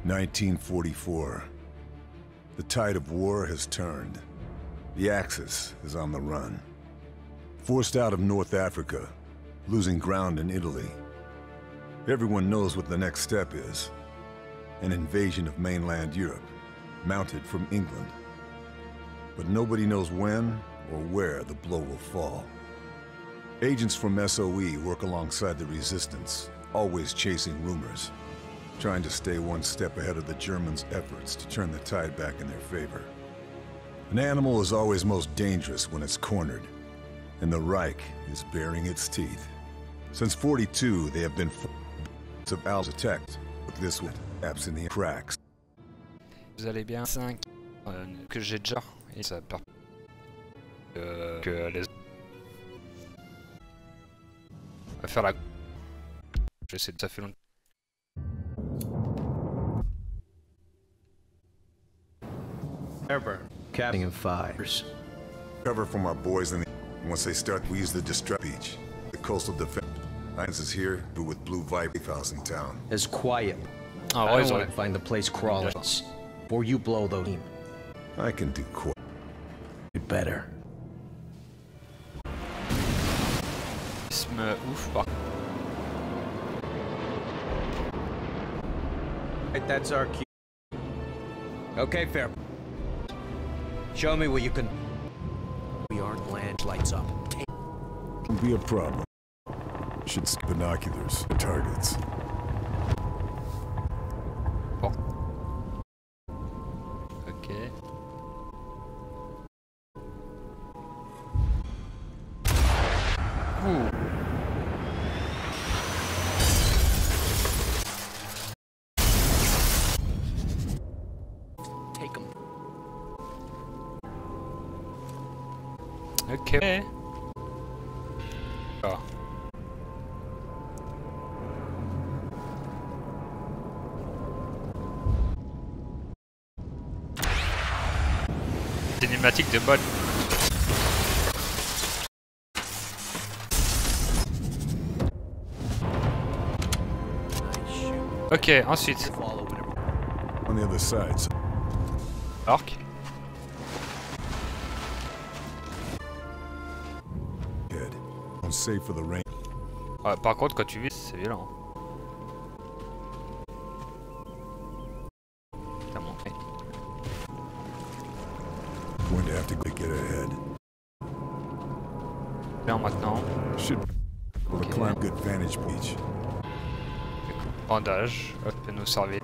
1944. The tide of war has turned. The Axis is on the run. Forced out of North Africa, losing ground in Italy. Everyone knows what the next step is. An invasion of mainland Europe, mounted from England. But nobody knows when or where the blow will fall. Agents from SOE work alongside the resistance, always chasing rumors, trying to stay one step ahead of the Germans' efforts to turn the tide back in their favor. An animal is always most dangerous when it's cornered, and the Reich is baring its teeth. Since '42, they have been of Al's attacked, with this one taps in the cracks. Vous allez bien 5 que j'ai déjà et ça part que les on va faire la j'essaie de ça fait longtemps. Airburn, capping in fires. Cover from our boys in the... Once they start, we use the distress beach. The coastal defense lines is here, but with Blue Viper house in town. It's quiet. Ah I ouais, don't ils want ont... to find the place crawling us. Before you blow those team. I can do quite Better. Ouf par... Right, that's our cue. Okay, fair. Show me what you can. We aren't land lights up. Can be a problem. Should see binoculars, targets. Bon. Ok. Ouh. Take 'em. Ok. Ah. Cinématique de mode. Ok, ensuite. On the other side. So Arc. good. I'm safe for the rain. Ouais, par contre, quand tu vis, c'est violent. T'as montré. Going to have to get ahead. Bien maintenant. Should be able to Okay. climb good vantage beach. Bandage. Hop, peut nous servir.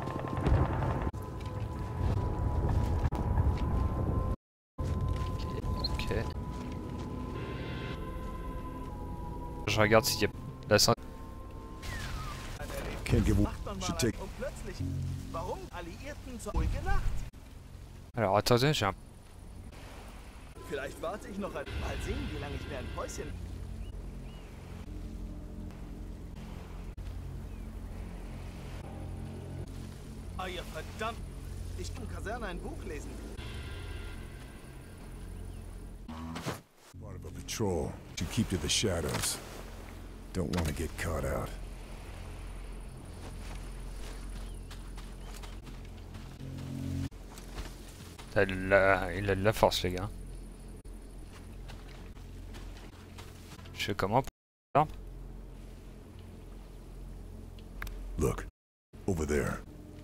Ok. Je regarde s'il y a la santé. Can't give. Should take. Alors attendez, j'ai un... Vielleicht warte ich noch mal sehen, wie lange ich mir ein Päuschen. Ah ja, verdammt! Ich kann in Kaserne ein Buch lesen. Part of a patrol. Should keep to the shadows. Don't want to get caught out. Il a de la force, les gars. Je fais comment pour l'arme? Look, over there.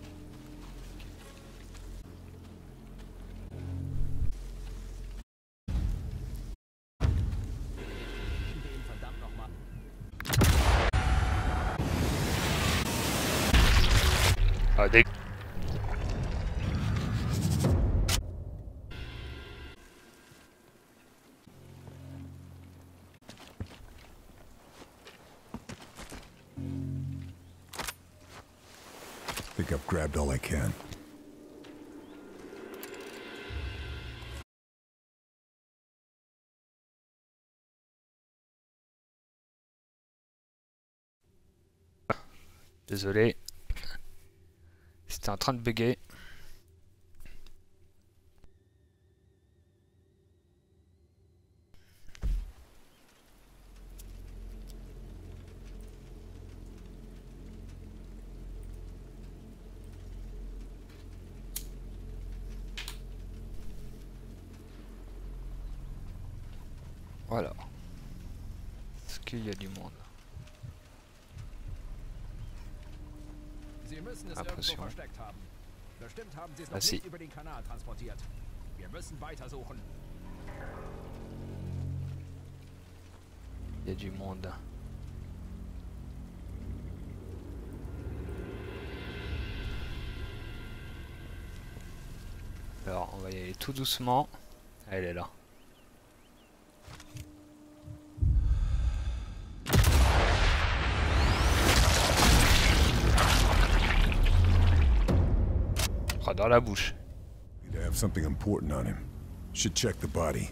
Ah, des... Think I've grabbed all I can. Désolé. C'était en train de bugger. Voilà. Est-ce qu'il y a du monde? Sie müssen es irgendwo Impression. versteckt haben. Bestimmt haben sie es Ah, noch si. nicht über den Kanal transportiert. Wir müssen weitersuchen. Il y a du monde. Alors, on va y aller tout doucement. Elle est là. Oh, dans la bouche. He'd have something important on him. Should check the body.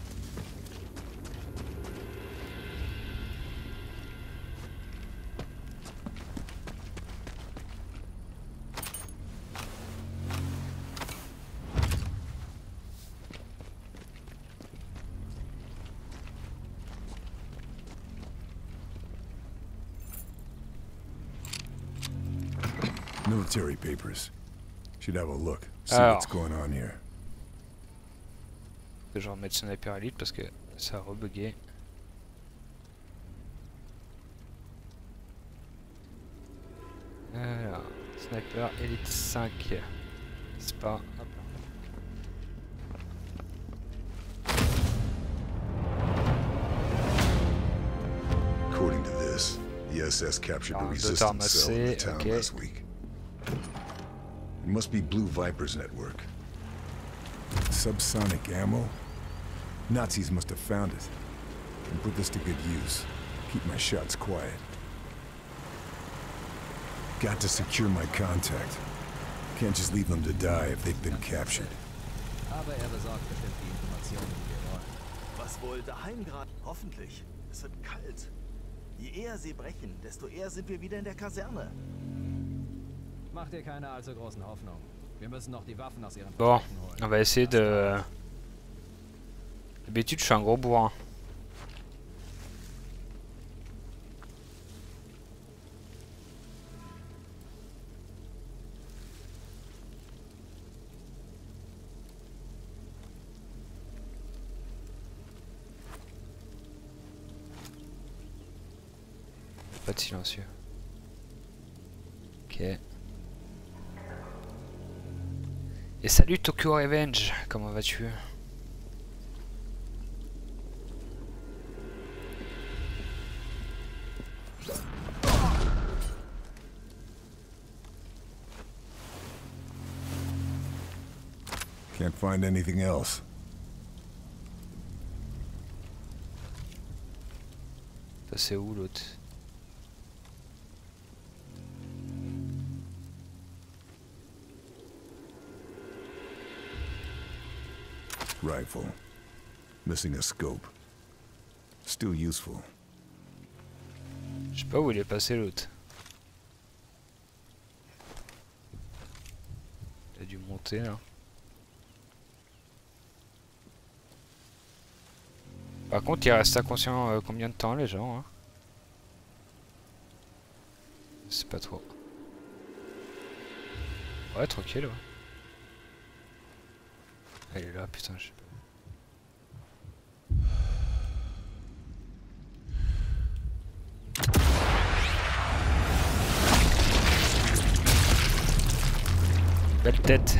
Military papers. Should have a look. See what's going on here. Je vais remettre Sniper Elite parce que ça a rebugué. Alors, Sniper Elite 5. C'est pas. Hop. According to this, the SS captured a Ah, resistance cell in the Dotard town Massé, last week. It must be Blue Viper's network. Subsonic ammo? Nazis must have found it and put this to good use. Keep my shots quiet. Got to secure my contact. Can't just leave them to die if they've been captured. Aber er besorgt bestimmt die Informationen, die wir wollen. Was wohl daheim gerade? Hoffentlich. Es wird kalt. Je eher sie brechen, desto eher sind wir wieder in der Kaserne. Mach dir keine allzu großen Hoffnungen. Wir müssen noch die Waffen aus ihren Bon, Verstecken holen. on va essayer de. D'habitude, je suis un gros bourrin. Pas de silencieux. Ok. Et salut Tokyo Revenge, comment vas-tu? Can't find anything else. Ça c'est où l'autre? Rifle. Missing a scope. Still useful. Je sais pas où il est passé l'autre. Il a dû monter là. Par contre, il reste inconscient combien de temps les gens hein? Je sais pas trop. Ouais, tranquille. Ouais. Elle est là, putain, je sais pas. Belle tête.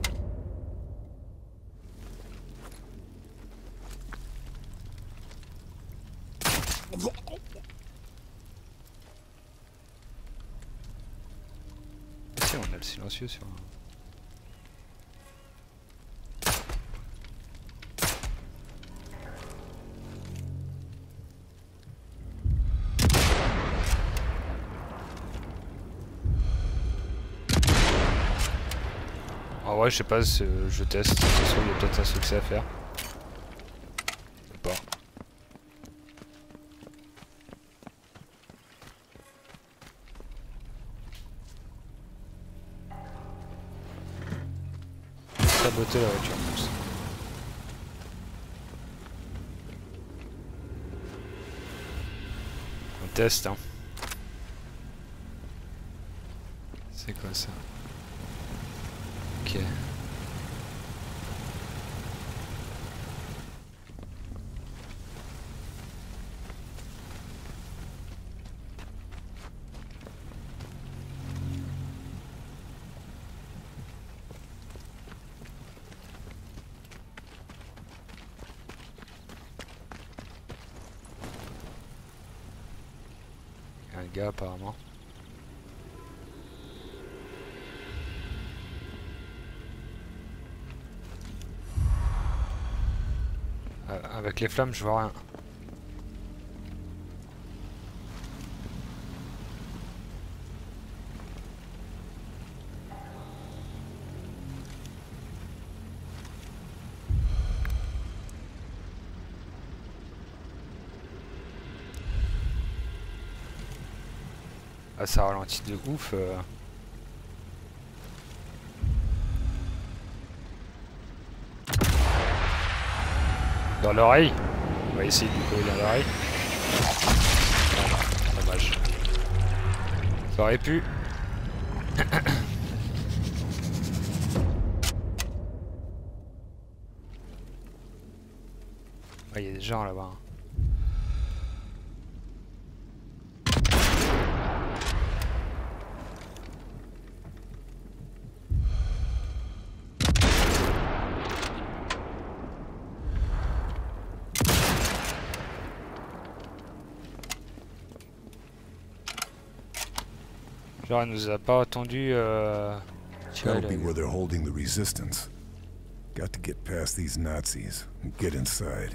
Si, on a le silencieux sur... En vrai, je sais pas, je teste. De toute façon, il y a peut-être un succès à faire. Ou pas. Saboter la voiture en plus. On teste, hein. C'est quoi ça? Ok. gars apparemment. Avec les flammes je vois rien. Ah ça ralentit de ouf. Dans l'oreille. On va essayer de lui coller dans l'oreille. Dommage. Ça aurait pu. Il y a des gens là-bas. Genre, elle nous a pas attendu tirer That'll be where they're holding the resistance. Got to get past these Nazis and get inside.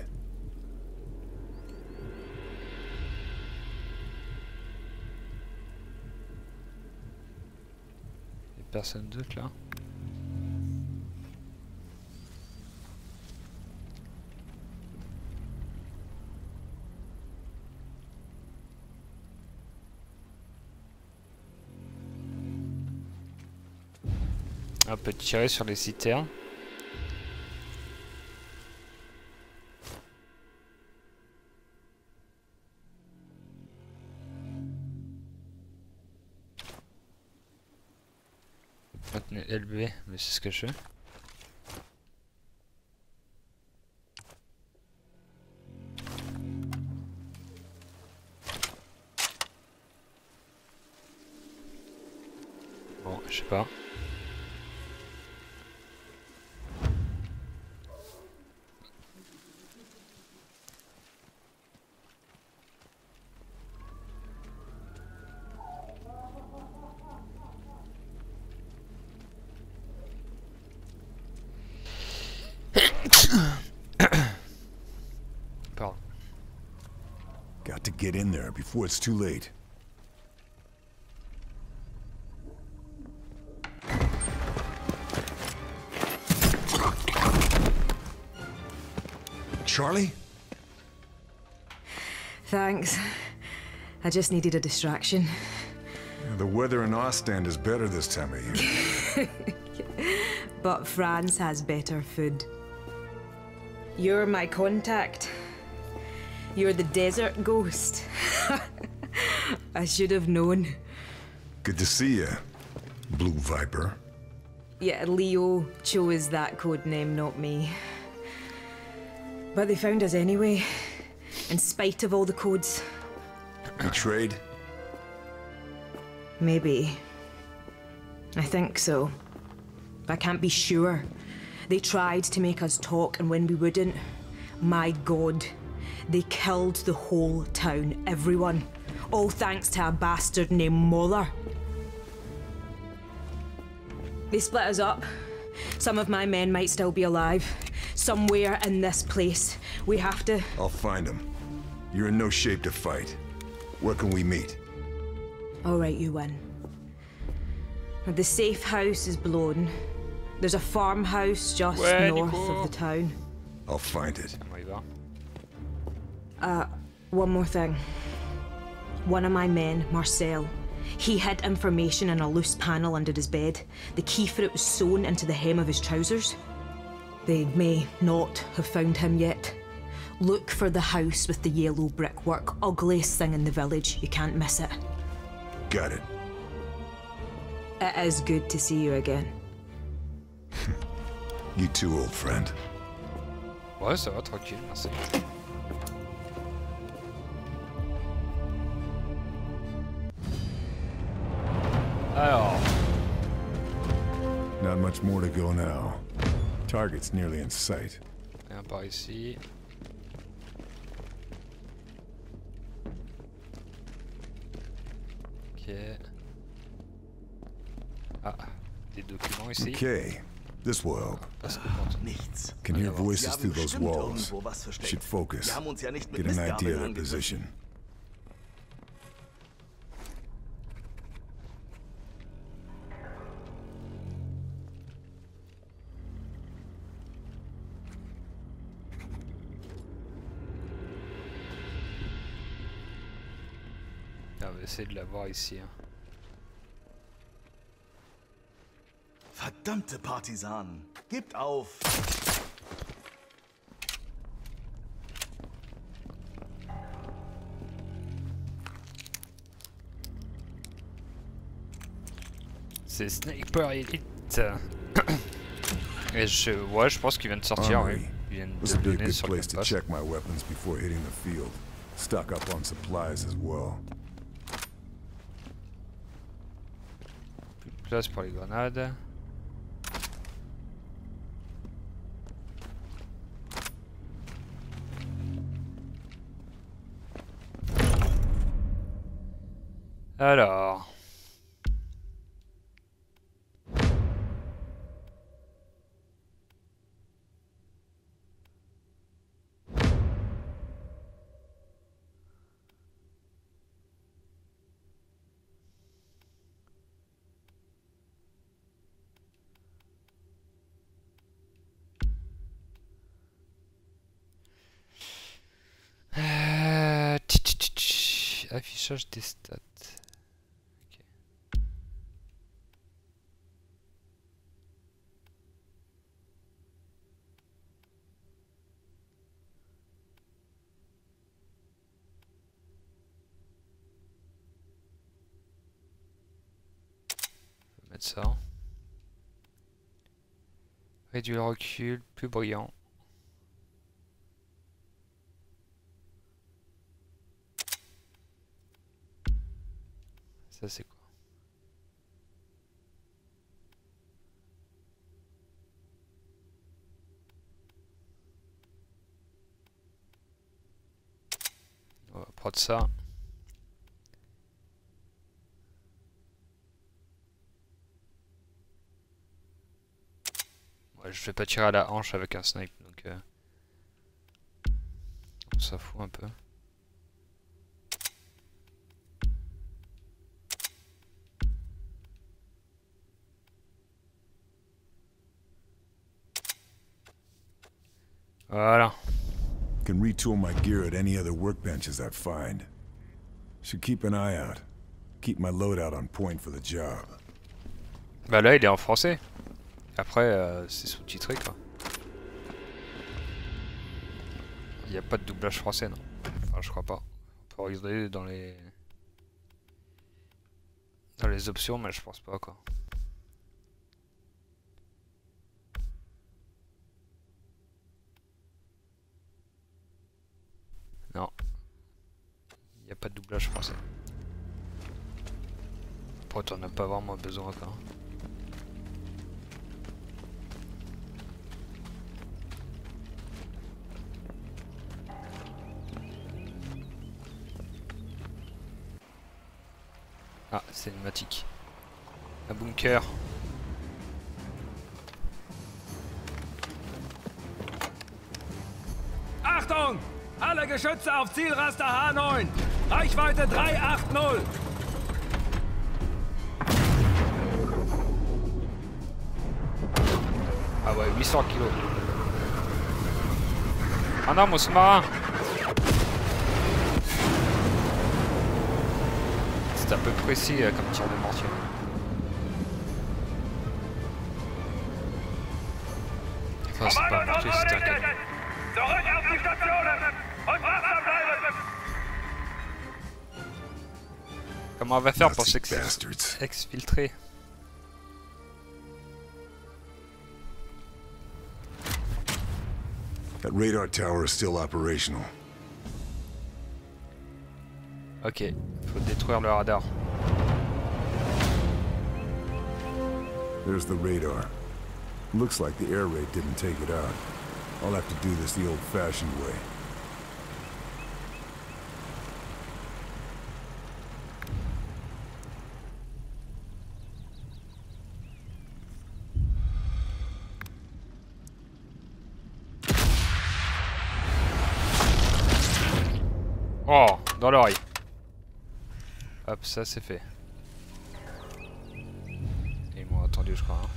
Y'a personne d'autre là. On peut tirer sur les citernes. Maintenez LB, mais c'est ce que je fais. Bon, je sais pas. Pardon. Got to get in there before it's too late. Charlie? Thanks. I just needed a distraction. The weather in Ostend is better this time of year. But France has better food. You're my contact. You're the desert ghost. I should have known. Good to see you, Blue Viper. Yeah, Leo chose that code name, not me. But they found us anyway, in spite of all the codes. Betrayed? Maybe. I think so. I can't be sure. They tried to make us talk, and when we wouldn't, my God, they killed the whole town, everyone. All thanks to a bastard named Moller. They split us up. Some of my men might still be alive. Somewhere in this place. We have to... I'll find them. You're in no shape to fight. Where can we meet? All right, you win. The safe house is blown. There's a farmhouse just north of the town. I'll find it. One more thing. One of my men, Marcel, he hid information in a loose panel under his bed. The key for it was sewn into the hem of his trousers. They may not have found him yet. Look for the house with the yellow brickwork. Ugliest thing in the village. You can't miss it. Got it. It is good to see you again. You too, old friend. Ouais, ça va, tranquille, merci. Alors. Not much more to go now. Target's nearly in sight. Viens par ici. Ok. Ah, des documents ici. Okay, this will help. Parce que quand Nichts. Can hear Sie voices haben through those bestimmt walls. irgendwo was versteckt. Should focus. Wir haben uns ja nicht mit Get an idea Mistgabeln of their angegriffen. position. on va essayer de la voir ici. Hein. Verdammte Partisanen. Gebt auf. C'est Sniper Elite. Et je pense qu'il vient de sortir. Oui. Il vient This de would be a donner good sur le place to campus. check my weapons before hitting the field. Stock up on supplies as well. Plus de place pour les grenades. Alors. Affichage des stats. Ok. Je vais mettre ça. Réduire le recul, plus brillant. Ça c'est quoi? On va prendre ça. Ouais, je vais pas tirer à la hanche avec un snipe, donc on s'en fout un peu. Voilà. Can retool my gear at any other workbenches I find. Should keep an eye out. Keep my loadout on point for the job. Bah là il est en français. Après c'est sous-titré quoi. Il n'y a pas de doublage français non. Enfin je crois pas. On peut regarder dans les options mais je pense pas quoi. Non. Il n'y a pas de doublage français. Après t'en as pas vraiment besoin quoi. Ah, cinématique. Un bunker. Achtung! Alle Geschütze auf Zielraster H9! Reichweite 380! Ah ouais, 800 kilos. Ah non, mon sous-marin! C'est un peu précis comme tir de mortier. Enfin, c'est pas un mortier, c'est un canon. Comment on va faire pour Nazi bastards. s'exfiltrer? That radar tower is still operational. Ok, faut détruire le radar. There's the radar. Looks like the air raid didn't take it out. I'll have to do this the old-fashioned way. Oh, dans l'oreille. Hop, ça c'est fait. Ils m'ont attendu, je crois. Hein.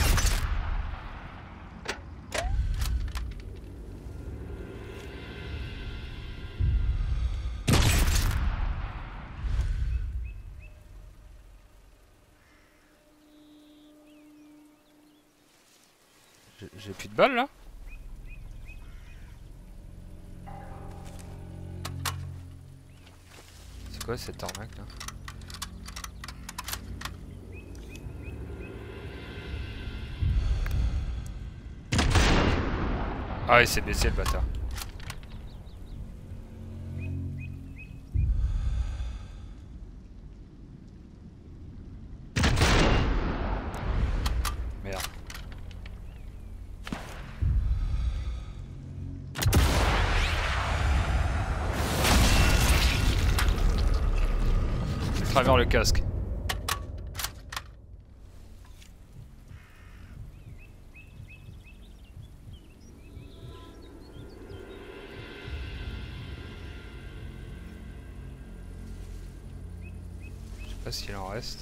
J'ai plus de balles là. C'est quoi cette arnaque là? Ah il s'est baissé le bâtard. Merde. À travers le casque. Je sais pas s'il en reste.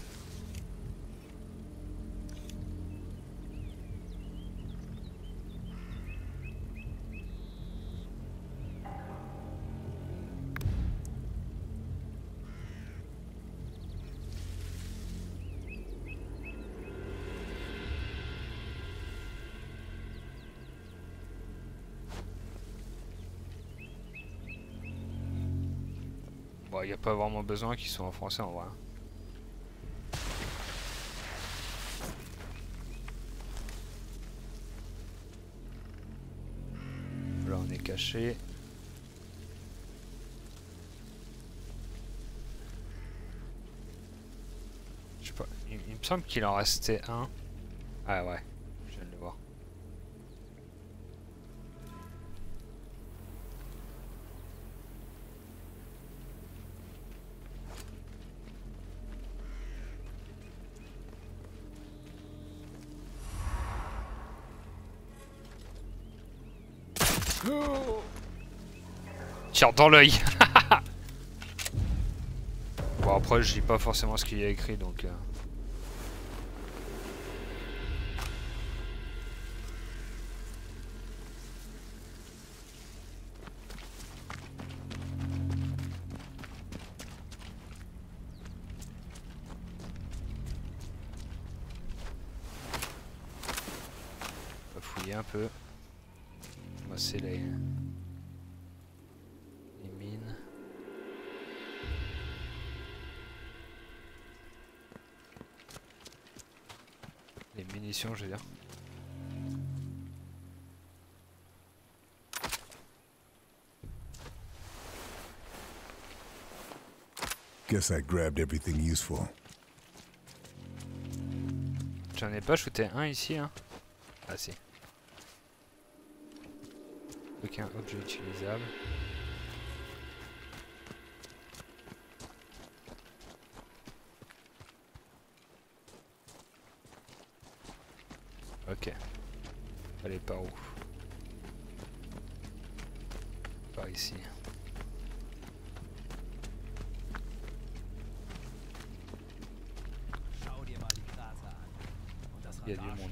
Bon, il n'y a pas vraiment besoin qu'ils soient en français en vrai. Là on est caché. Je sais pas, il me semble qu'il en restait un. Ah ouais, je viens de le voir. Tire dans l'œil. Bon après je lis pas forcément ce qu'il y a écrit donc on va fouiller un peu. Moi c'est les mines. Les munitions je veux dire. Guess I grabbed everything useful. J'en ai pas shooté un ici hein. Ah si. Aucun objet utilisable. Ok. Allez, par où? Par ici. Il y a du monde.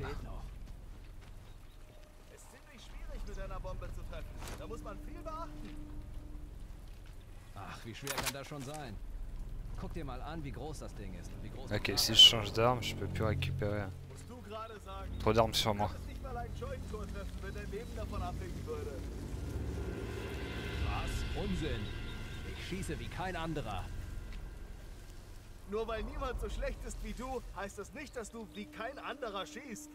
Es ist ziemlich schwierig mit einer Bombe zu treffen. Da muss man viel beachten. Ach, wie schwer kann das schon sein? Guck dir mal an, wie groß das Ding ist. Und wie groß Ok, si je change d'arme, je peux plus récupérer. Musst du gerade sagen. Trop d'armes sur moi. Du kannst nicht mal ein Scheunentor treffen, wenn dein Leben davon abhängen würde. Was? Unsinn. Ich schieße wie kein anderer. Nur weil niemand so schlecht ist wie du, heißt das nicht, dass du wie kein anderer schießt.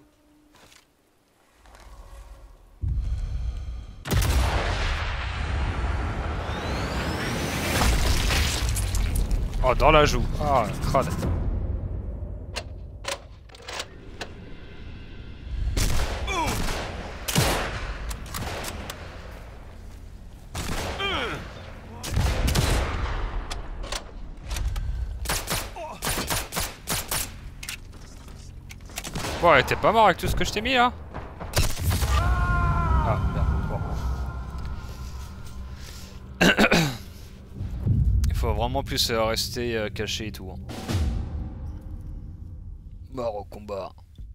Oh, dans la joue. Ah, crade. Bon, t'es pas mort avec tout ce que je t'ai mis là? Ah, merde, bon. faut vraiment plus rester caché et tout. Hein. Mort au combat.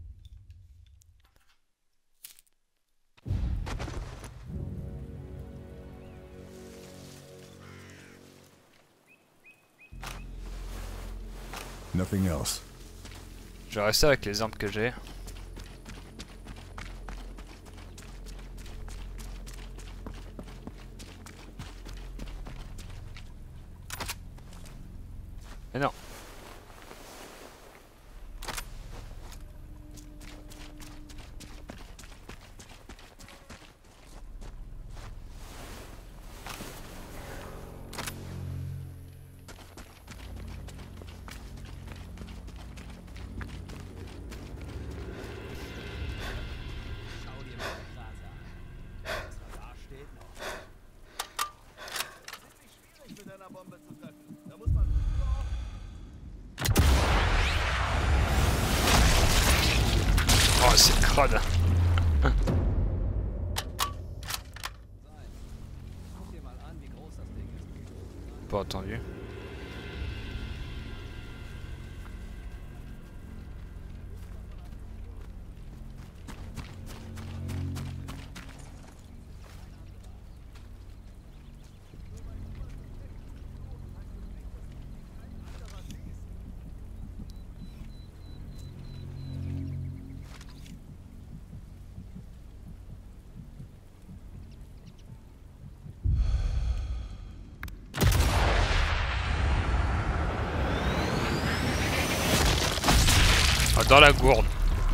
Nothing else. Je vais rester avec les armes que j'ai. Mais non. Schau dir mal den Krater an. Was da steht noch. Ziemlich schwierig mit einer Bombe zu treffen. Da muss man. Oh, c'est crade. Guck dir mal an, wie groß das Ding ist. Pas attendu. Ah, dans la gourde.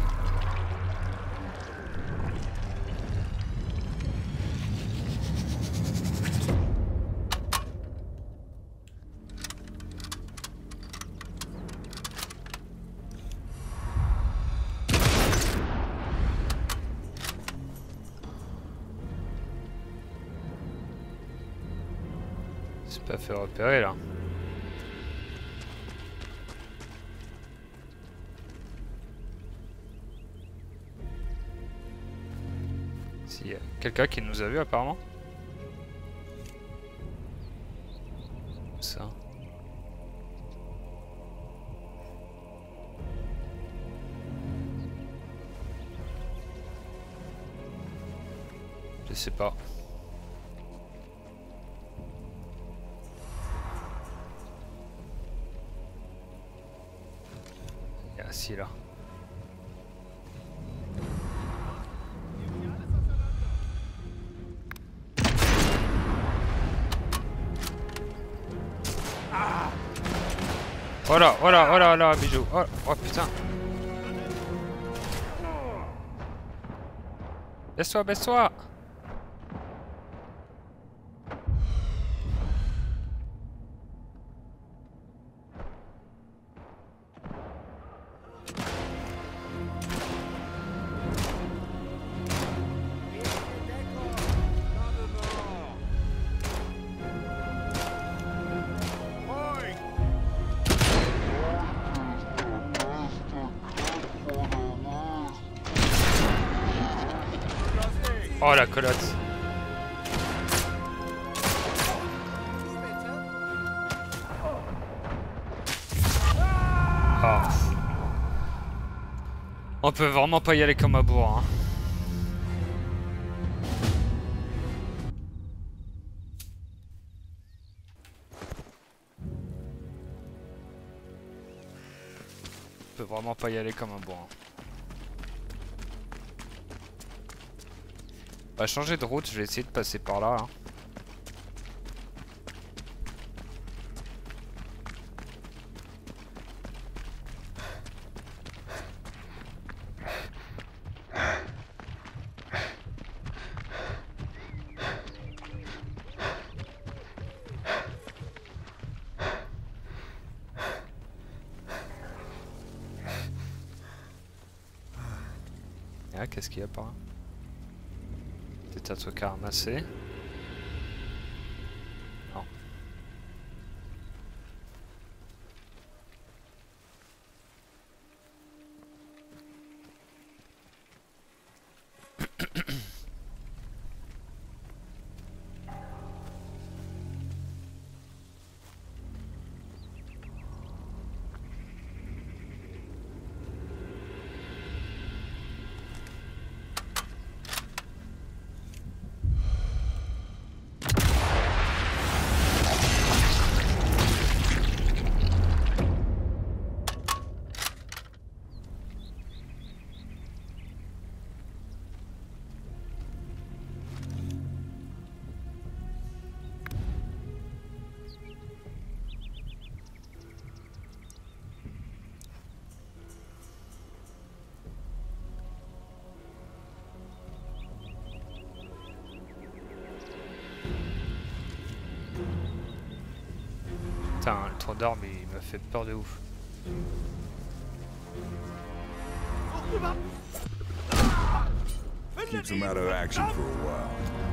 C'est pas fait repérer là. Si, quelqu'un qui nous a vu apparemment. Ça. Je sais pas. Il est assis là. Voilà, voilà, voilà, là, bijou. Oh, oh putain. Baisse-toi, baisse-toi. Oh la colotte. Oh. On peut vraiment pas y aller comme à bourre. Hein. On peut vraiment pas y aller comme un bourre. On va changer de route, je vais essayer de passer par là. Hein. Ah, qu'est-ce qu'il y a par là? Peut-être un truc à ramasser. Non. Putain, le trou d'armes il m'a fait peur de ouf. Keeps them out of action for a while.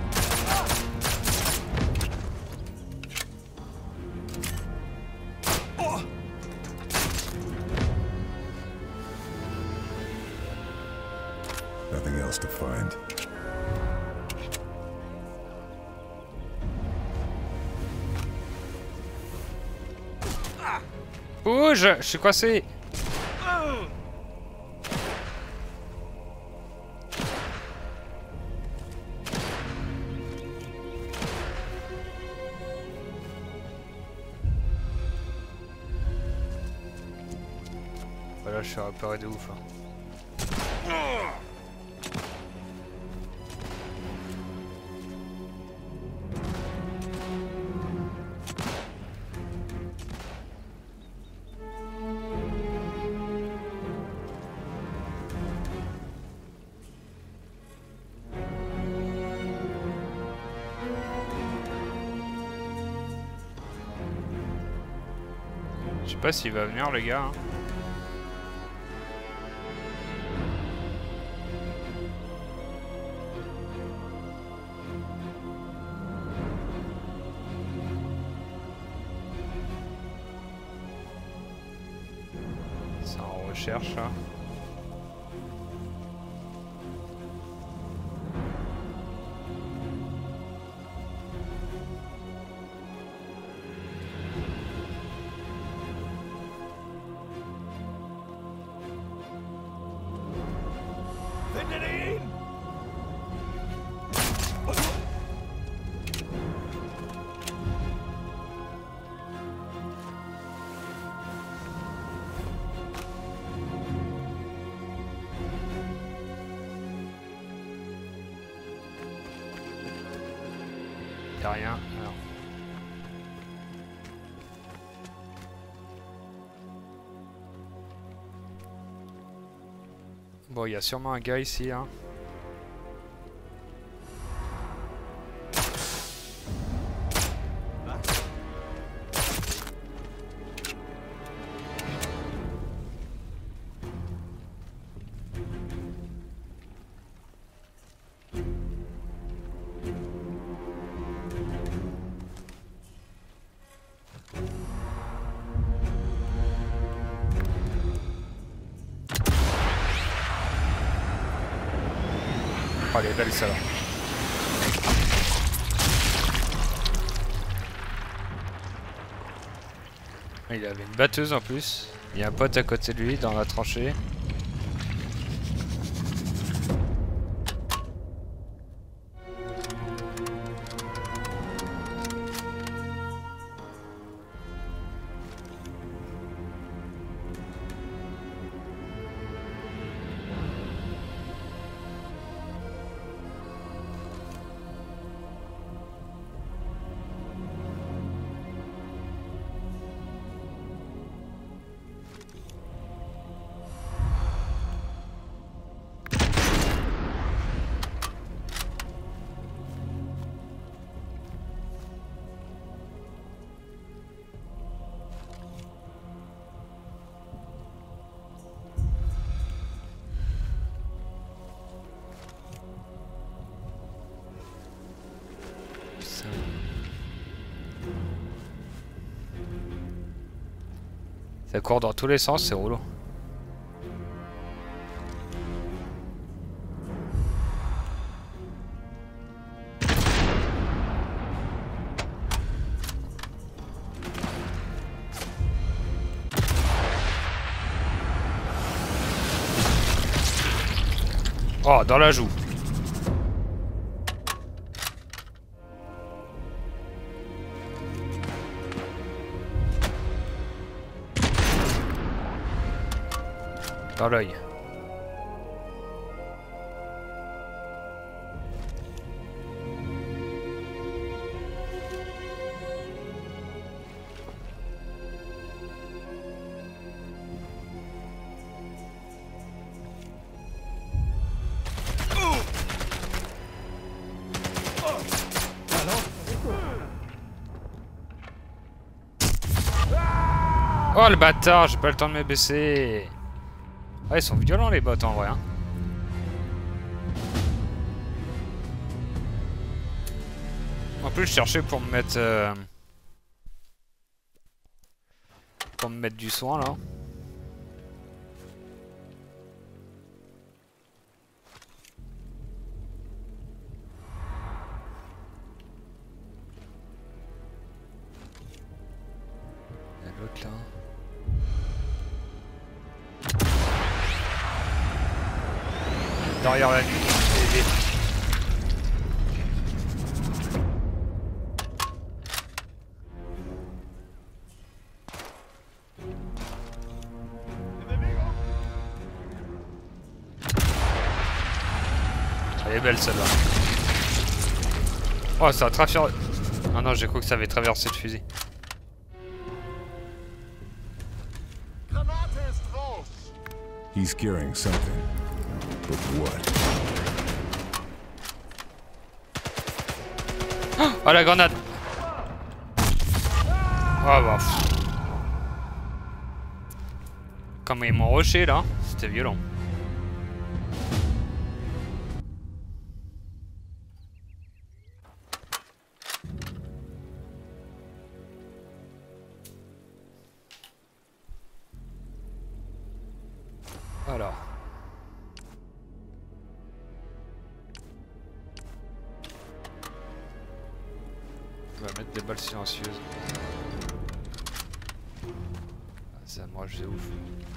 Nothing else to find. Bouge! Je suis coincé! Voilà, je suis repéré de ouf là. Je sais pas s'il va venir le gars. Hein. C'est en recherche là. Y'a rien. Alors. Bon, il y a sûrement un gars ici, hein. Oh, elle est belle celle-là. Il avait une batteuse en plus. Il y a un pote à côté de lui dans la tranchée. Ça court dans tous les sens, c'est rouleau. Oh, dans la joue. Dans l'œil. Oh le bâtard, j'ai pas le temps de me baisser. Ouais, ils sont violents les bots en vrai. Hein. En plus, je cherchais pour me mettre du soin là. Il y a l'autre là. Derrière la nuque, c'est vite. Elle est belle celle-là. Oh, ça a traversé. Ah non, j'ai cru que ça avait traversé le fusil. He's carrying something. But what? Oh la grenade! Oh bah. Comment ils m'ont rushé là, c'était violent. Alors. On va mettre des balles silencieuses. Ça moi je sais ouf.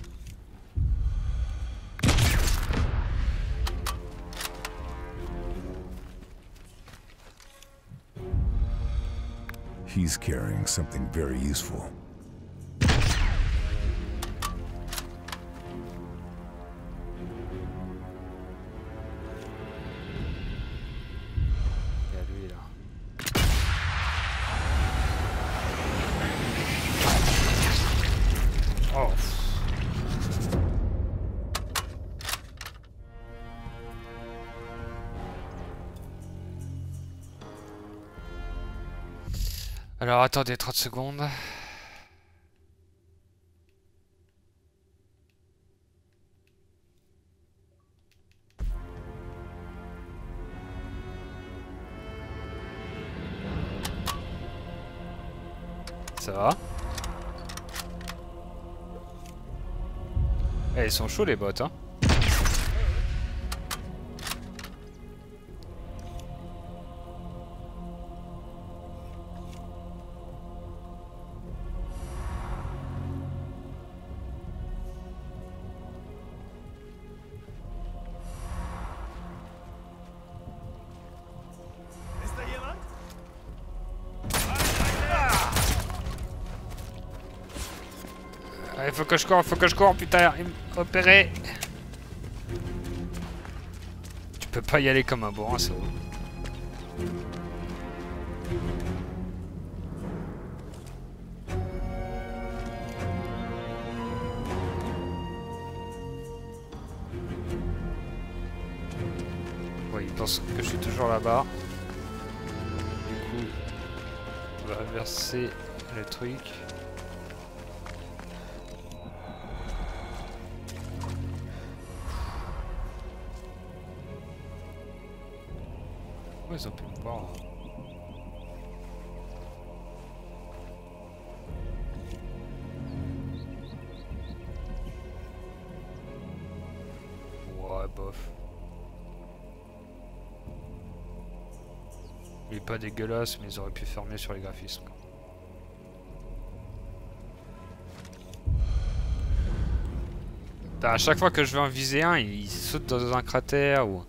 He's carrying something very useful. Alors attendez 30 secondes. Ça va? Eh, ils sont chauds les bots hein. Allez, faut que je cours, putain, opéré. Tu peux pas y aller comme un bourrin, c'est bon. Oui, il pense que je suis toujours là-bas. Du coup, on va inverser le truc. Ouais, ils ont pu me voir. Ouais, bof. Il est pas dégueulasse, mais ils auraient pu faire mieux sur les graphismes. À chaque fois que je veux en viser un, il saute dans un cratère ou...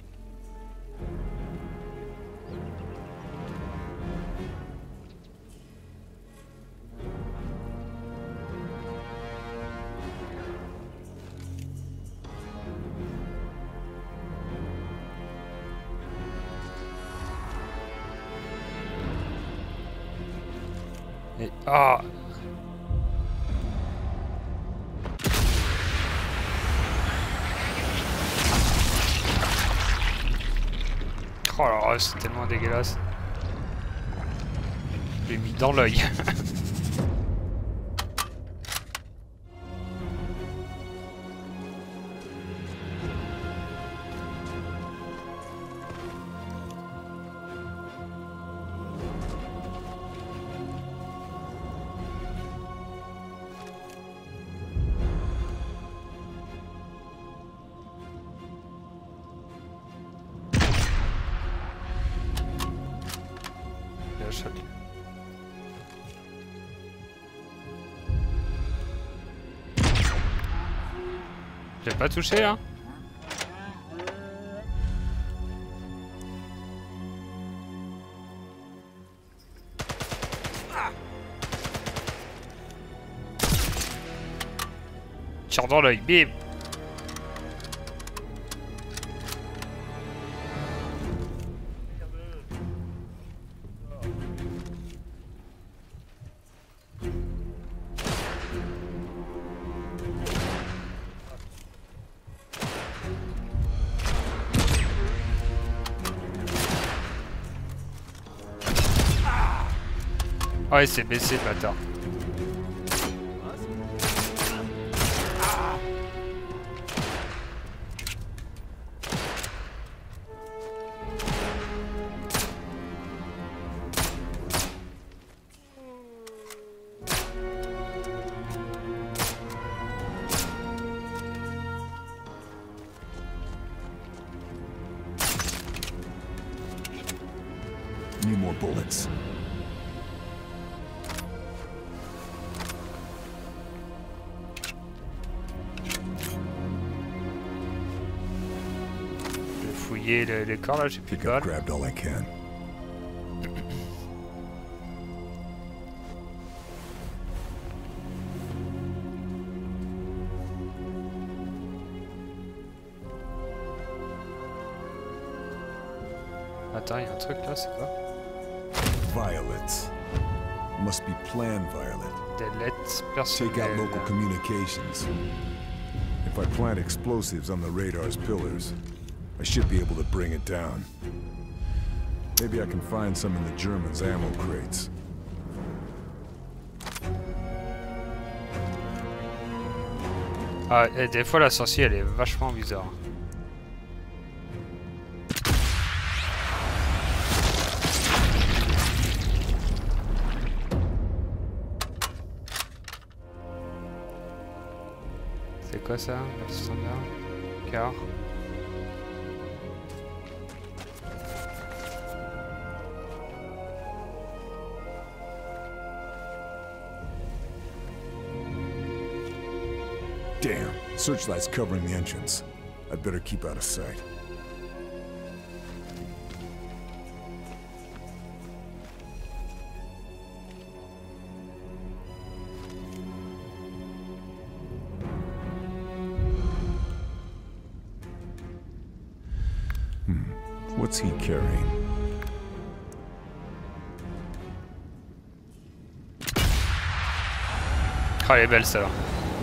Et... Ah! Oh là là, c'est tellement dégueulasse. Je l'ai mis dans l'œil. J'ai pas touché là. Tire dans l'œil, bim. Ah, il s'est baissé le bâtard. Need more bullets. Je vais fouiller les corps là, j'ai plus de balles. Grabbed all I can. Attends, il y a un truc là, c'est quoi? Violets. Must be planned violet. Des lettres Take out personnelles. local communications. If I plant explosives on the radar's pillars, I should be able to bring it down. Maybe I can find some in the Germans' ammo crates. Ah, et des fois la sorcière elle est vachement bizarre. C'est quoi ça? Le standard? Car. Damn, searchlight's covering the entrance. I'd better keep out of sight. What's he carrying? Ah, elle est belle celle-là.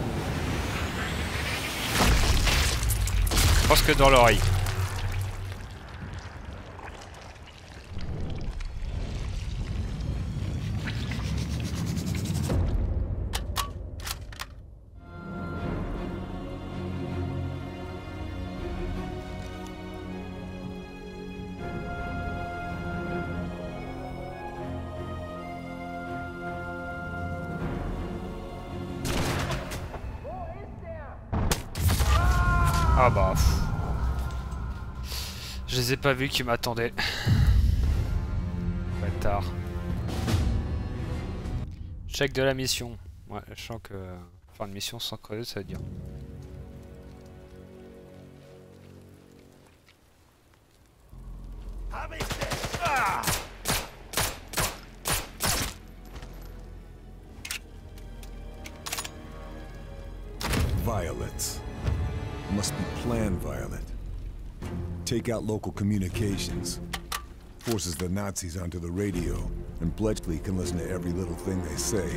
Je pense que dans l'oreille. Ah bah... Je les ai pas vus qui m'attendaient. Bâtard. Check de la mission. Ouais, je sens que faire une mission sans creuser, ça va être dur. Violets. Must be planned violet. Take out local communications. Forces the Nazis onto the radio, and Bletchley can listen to every little thing they say.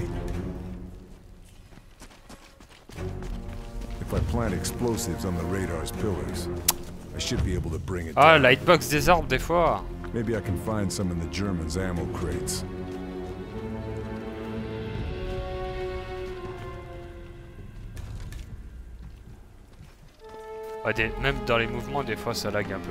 If I plant explosives on the radar's pillars, I should be able to bring it Ah, down. la hitbox des arbres des fois. Maybe I can find some in the Germans' ammo crates. Ouais, même dans les mouvements, des fois ça lag un peu.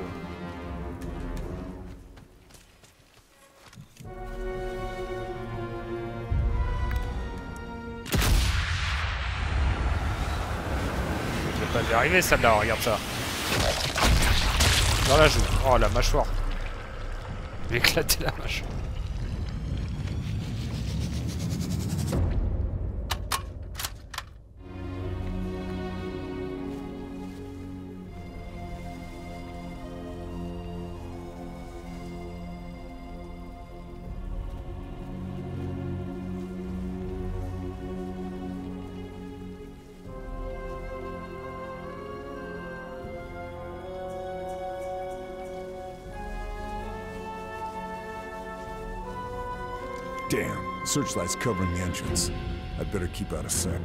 Je vais pas y arriver celle-là, regarde ça. Dans la joue. Oh la mâchoire. Je vais éclater la mâchoire. Damn, searchlight's covering the entrance. I'd better keep out of sight.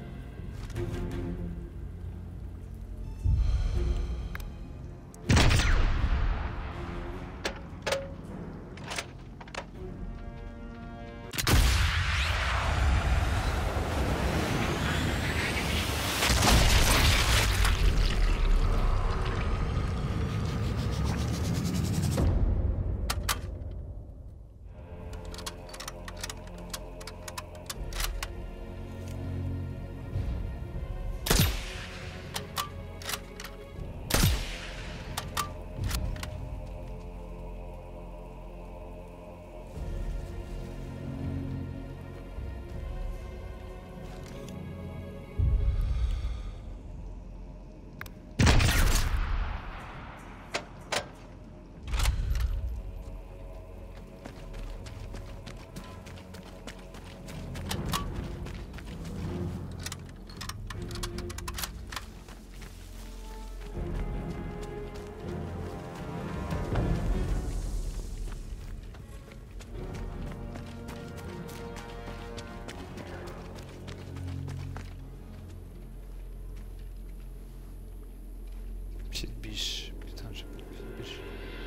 Petite biche. Putain, j'ai pas de petite biche.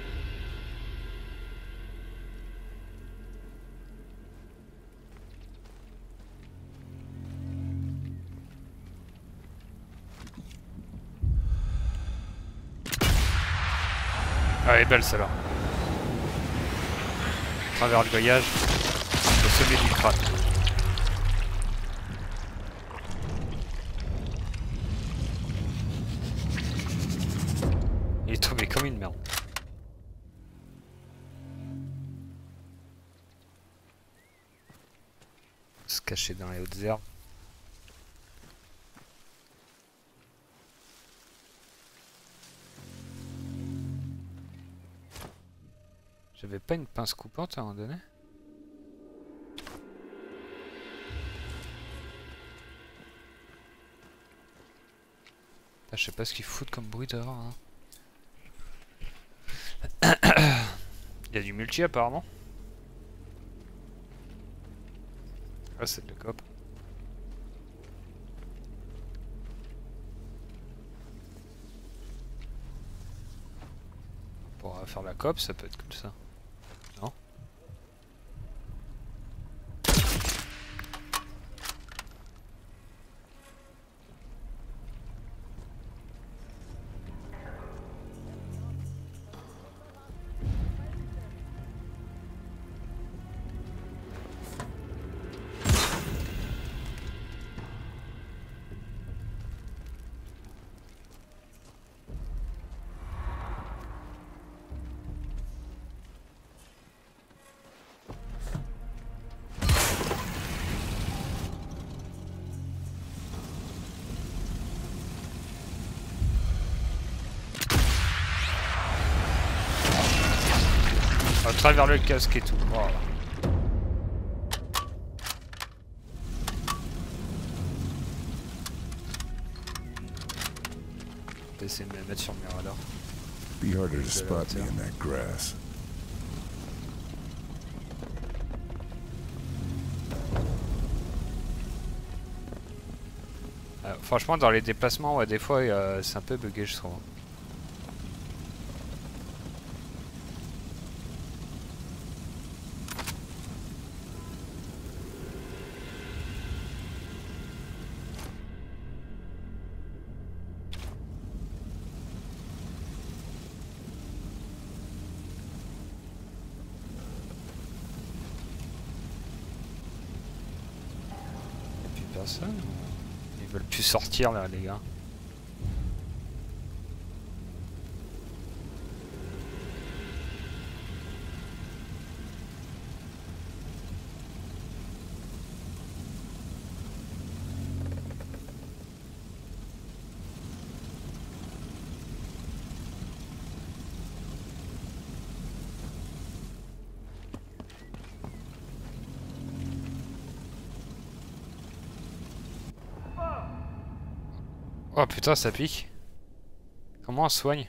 Ah, elle est belle celle-là. À travers le goyage, au sommet du crâne. Il est tombé comme une merde. Se cacher dans les hautes herbes. J'avais pas une pince coupante à un moment donné? Ah, je sais pas ce qu'ils foutent comme bruit dehors. Hein. Il y a du multi apparemment. Ah, c'est de la coop. Pour faire la coop, ça peut être comme ça. Non? À travers le casque et tout. Voilà. Je vais essayer de me mettre sur mes radars. Be harder to spot me in that grass. Franchement, dans les déplacements, ouais, des fois, c'est un peu bugué, je trouve. Personne. Ils veulent plus sortir là, les gars. Oh putain, ça pique. Comment on soigne?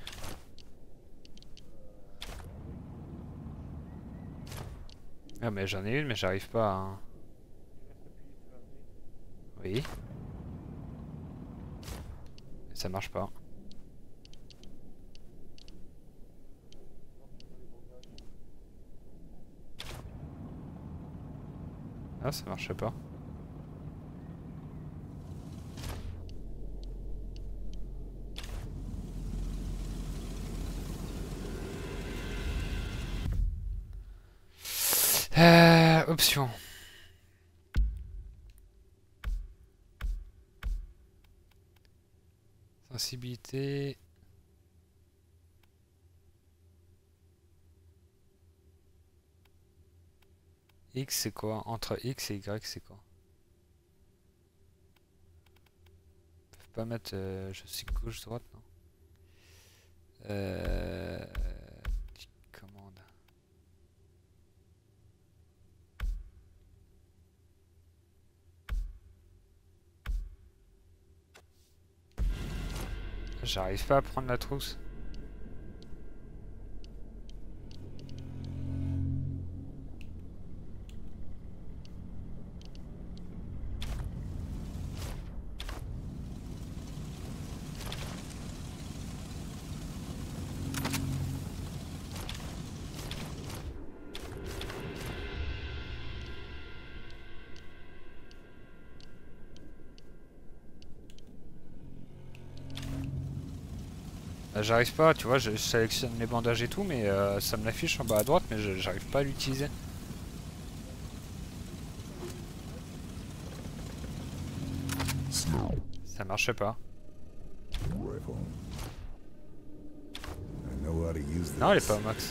Ah mais j'en ai une mais j'arrive pas à... Oui. Mais ça marche pas. Ah ça marchait pas. Option. Sensibilité. X c'est quoi? Entre X et Y c'est quoi? Ils peuvent pas mettre je suis gauche droite non? Commande. J'arrive pas à prendre la trousse. J'arrive pas, tu vois, je sélectionne les bandages et tout, mais ça me l'affiche en bas à droite, mais j'arrive pas à l'utiliser. Ça marchait pas. Non, elle est pas au max.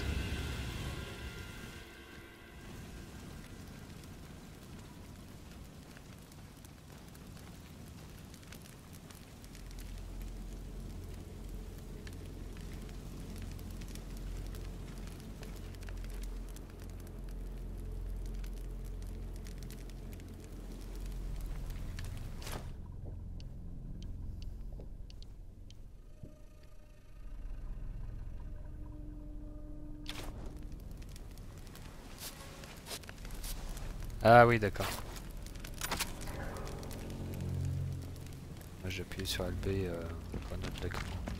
Ah oui, d'accord. Moi j'ai appuyé sur LB pour notre d'accord.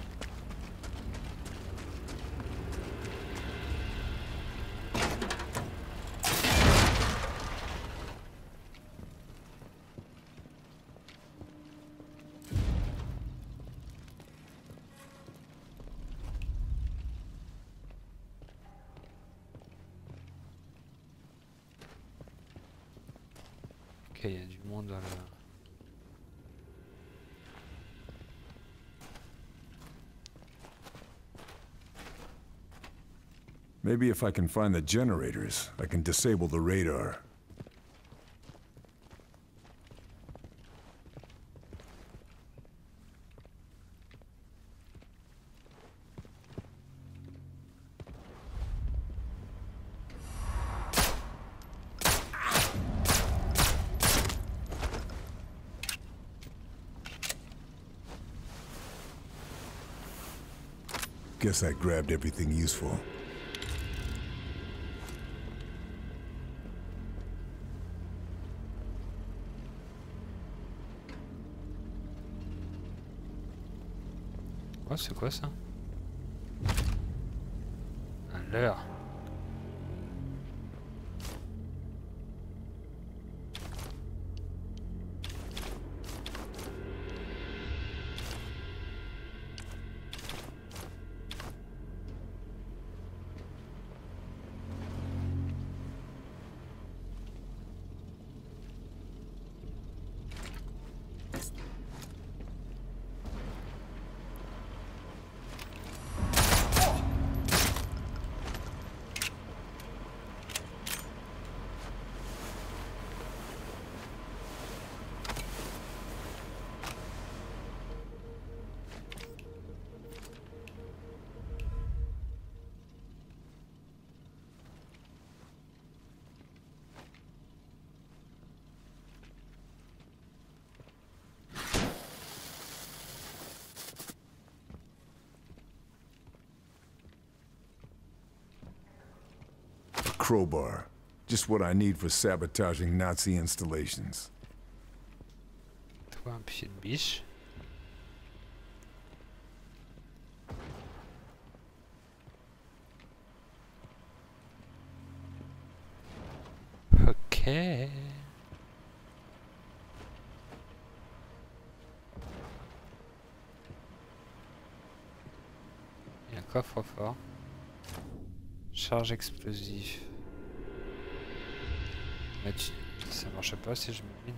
Ok, il y a du monde dans le... Maybe if I can find the generators, I can disable the radar. Guess I grabbed everything useful. Oh, c'est quoi ça? Un leurre. Crowbar. Just what I need for sabotaging Nazi installations. Toi, un pied de biche. Ok. Il y a un coffre-fort. Charge explosive. Mais ça marche pas si je me mine.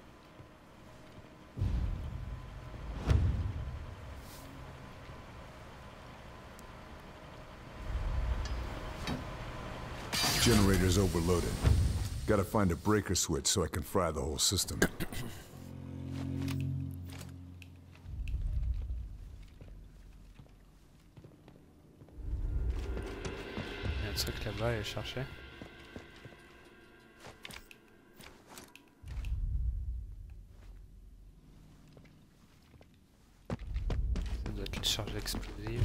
Generator's overloaded. Gotta find a breaker switch so I can fry the whole system. Il y a un truc là-bas à aller chercher. Ça doit être une charge explosive.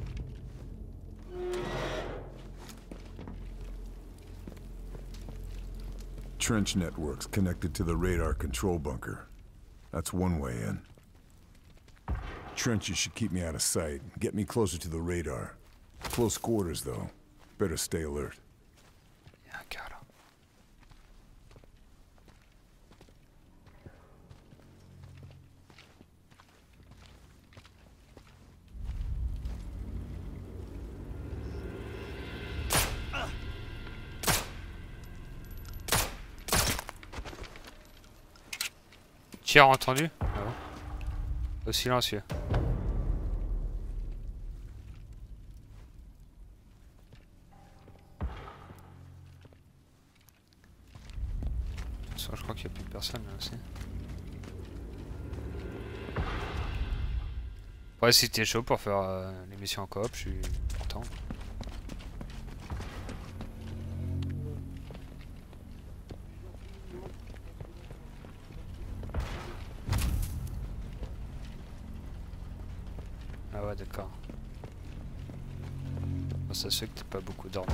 Trench networks connected to the radar control bunker. That's one way in. Trenches should keep me out of sight, get me closer to the radar. Close quarters, though. Better stay alert. Il y a un gars là. Tir entendu? Ah bon. Au silencieux. Je crois qu'il n'y a plus de personne là aussi. Ouais, si t'es chaud pour faire l'émission en coop, je suis content. Ah ouais, d'accord. Bon, ça se fait que t'es pas beaucoup dormi.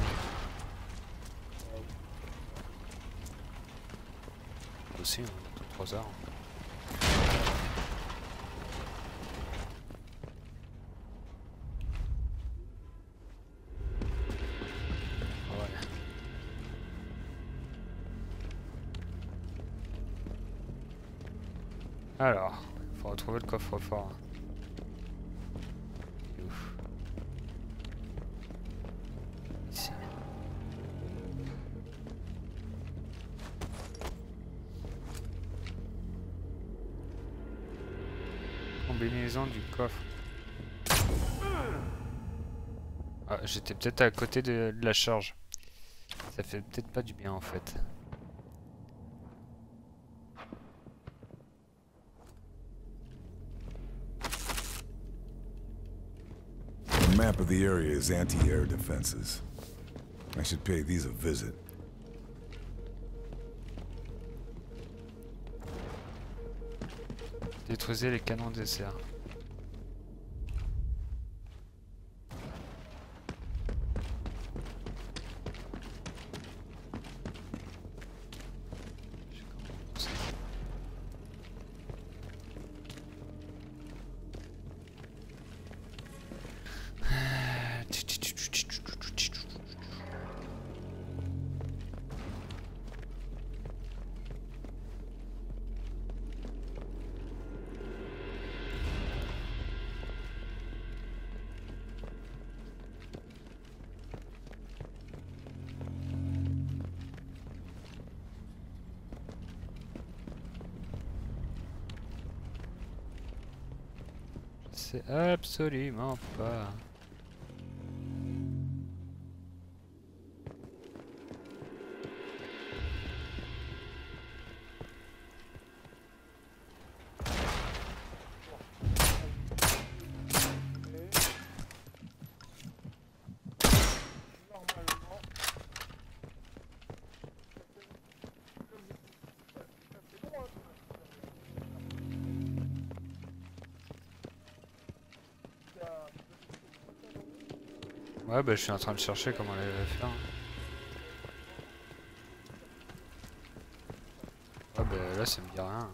Aussi, hein, 3 heures. Ouais. Alors, il faut retrouver le coffre-fort. Ici. Combinaison du coffre. Ah, j'étais peut-être à côté de la charge. Ça fait peut-être pas du bien en fait. The map of the area is anti-air defenses. I should pay these a visit. Détruisez les canons dessert. C'est absolument pas. Ouais, bah je suis en train de chercher comment elle va faire. là, ça me dit rien.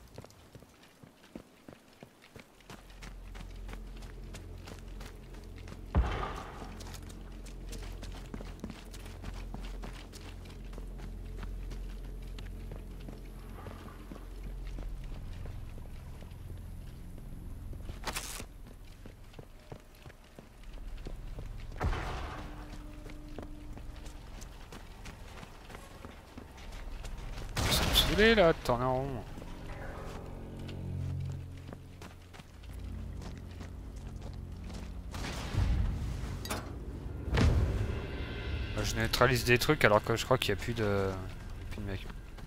Là, tourner en rond. Je neutralise des trucs alors que je crois qu'il n'y a plus de mecs.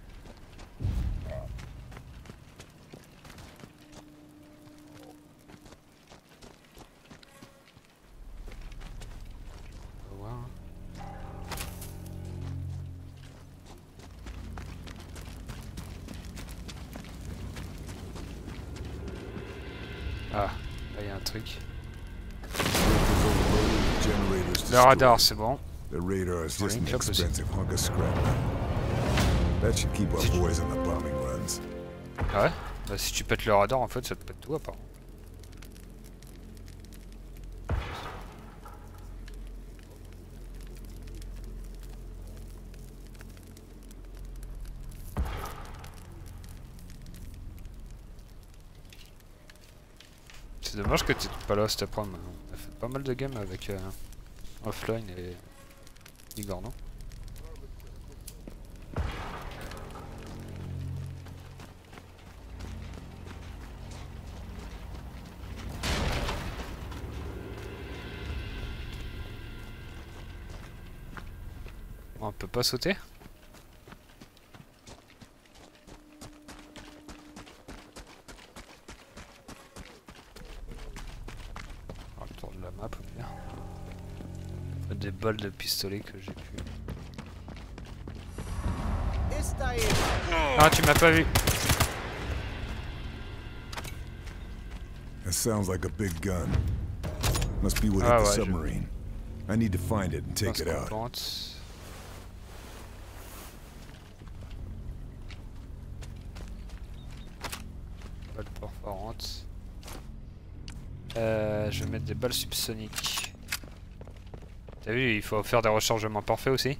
Ah, là il y a un truc. Le radar, c'est bon. The radar is just an expensive hunk of scrap. That should keep our boys on the bombing runs. Ah ouais? Bah si tu pètes le radar, en fait, ça te pète tout apparemment. C'est dommage que tu pas là cet après-midi. On a fait pas mal de games avec offline et Igor, non? On peut pas sauter? Des balles de pistolet que j'ai pu. Ah, tu m'as pas vu. That sounds like a big gun. Must be what hit the submarine. I need to find it and take it out. Balles perforantes. Je vais mettre des balles subsoniques. T'as vu, il faut faire des rechargements parfaits aussi.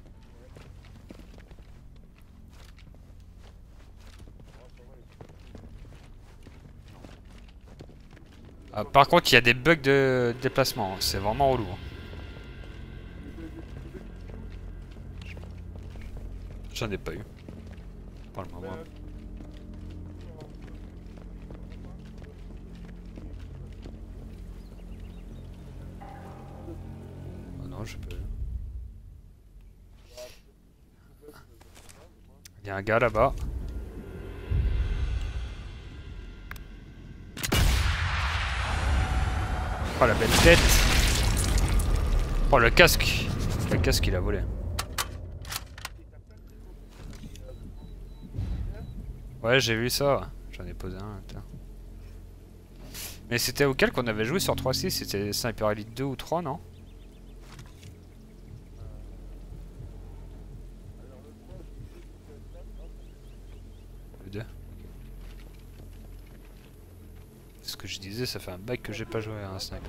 Ah, par contre, il y a des bugs de déplacement, c'est vraiment relou. J'en ai pas eu. Pour le moment. Je peux. Il y a un gars là-bas. Oh la belle tête. Oh le casque. Le casque il a volé. Ouais j'ai vu ça. J'en ai posé un. Tiens. Mais c'était auquel qu'on avait joué sur 3.6? C'était Sniper Elite 2 ou 3 non? C'est ce que je disais, ça fait un bail que j'ai pas joué à un sniper.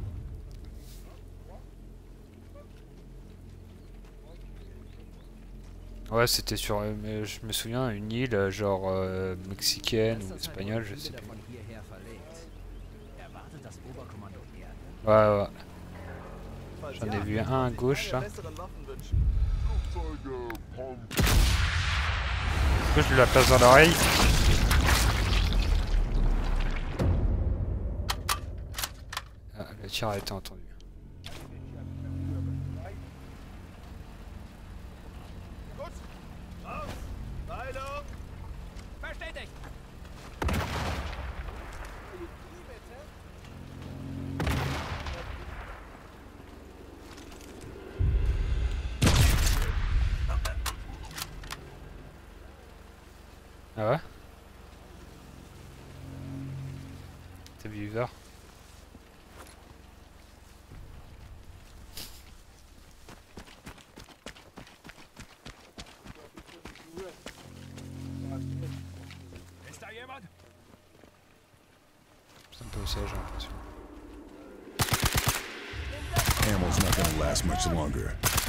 Ouais, c'était sur, mais je me souviens, une île genre mexicaine ou espagnole, je sais plus. Ouais, ouais. J'en ai vu un à gauche là. Je lui la place dans l'oreille. Ah, le tir a été entendu. Ah ouais? T'as vu vert? ça, j'ai l'impression. Ammo's not gonna last much longer.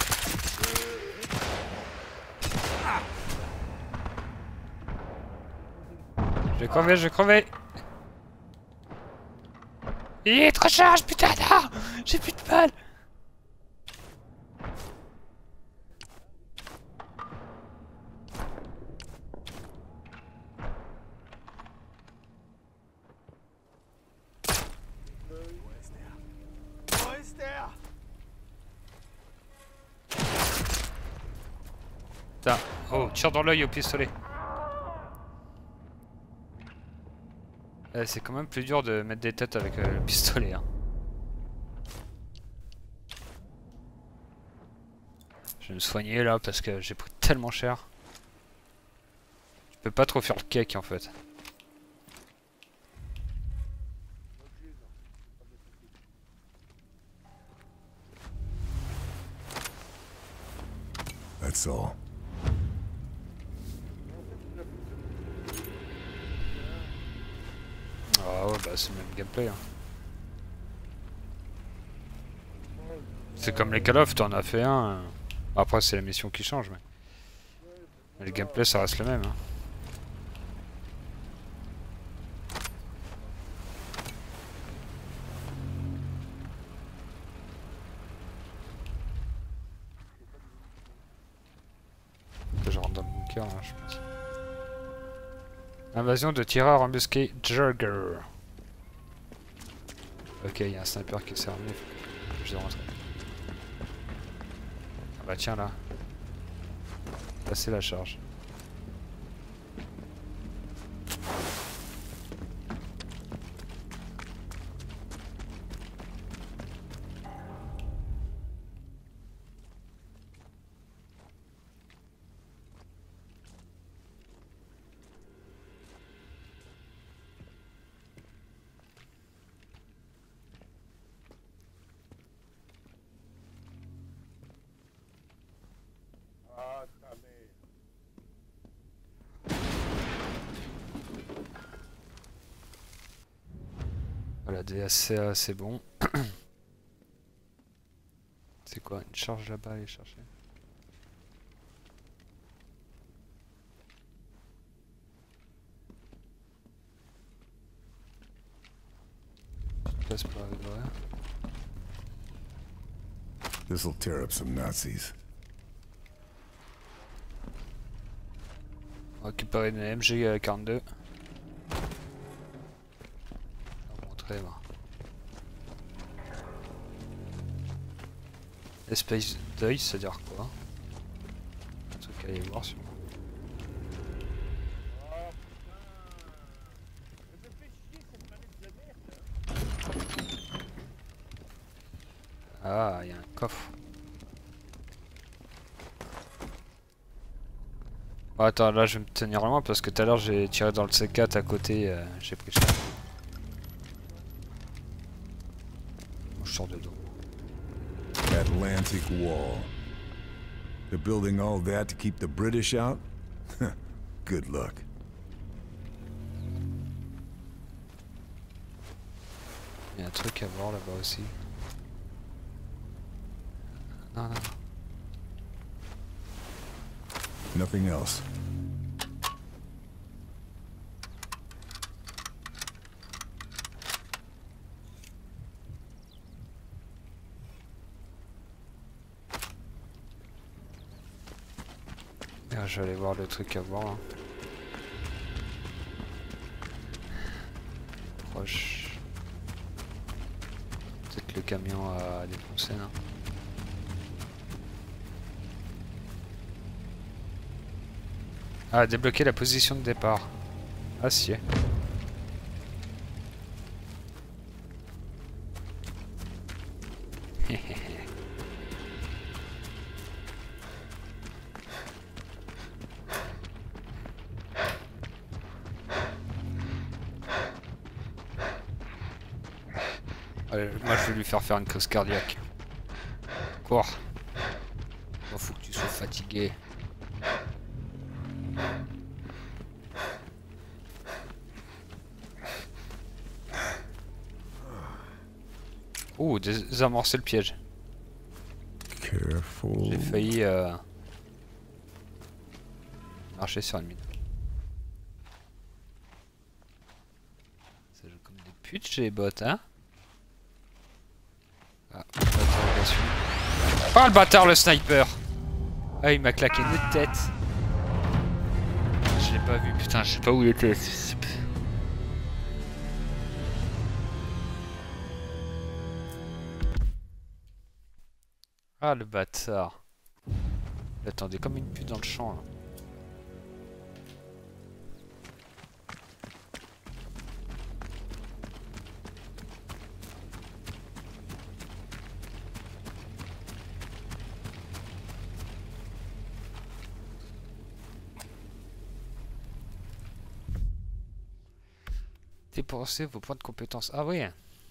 Je vais crever, je vais crever. Il te recharge, putain, non. J'ai plus de balles. Wo ist der? Putain. Oh, tire dans l'œil au pistolet. C'est quand même plus dur de mettre des têtes avec le pistolet. Hein. Je vais me soigner là parce que j'ai pris tellement cher. Je peux pas trop faire le cake en fait. That's all. Ah ouais, bah c'est le même gameplay. Hein. C'est comme les Call of, t'en as fait un. Après c'est la mission qui change, mais le gameplay ça reste le même. Hein. Je rentre dans le bunker là, je pense. Invasion de tireurs embusqués Jurger. Ok, il y a un sniper qui s'est armé. Je vais rentrer. Ah bah tiens là. Passer la charge. Voilà, DSCA c'est bon. C'est quoi, une charge là-bas à aller chercher? Place pour arriver là. This'll tear up some Nazis. On va récupérer une MG42. On va montrer là. Espèce d'œil, c'est-à-dire quoi? Un truc à aller voir sûrement. Ah, il y a un coffre. Oh, attends, là je vais me tenir loin parce que tout à l'heure j'ai tiré dans le C4 à côté, j'ai pris cher. Bon, je sors de dos. Atlantic Wall. They're building all that to keep the British out? Good luck. Il y a un truc à voir là-bas aussi. Non, non, non. Nothing else. Ah, je vais aller voir le truc à voir. Hein. Proche. Peut-être le camion à défoncer, non? Ah, débloquer la position de départ. Acier. Allez, moi je vais lui faire une crise cardiaque. Quoi? Il faut que tu sois fatigué. Oh, désamorcer le piège. Careful. J'ai failli marcher sur une mine. Ça joue comme des putes chez les bots, hein? Ah, interrogation. Ah, le bâtard, le sniper! Ah, il m'a claqué une tête. Je l'ai pas vu, putain, je sais pas où il était. Ah, le bâtard. Il attendait comme une pute dans le champ, là. Dépensez vos points de compétence. Ah oui.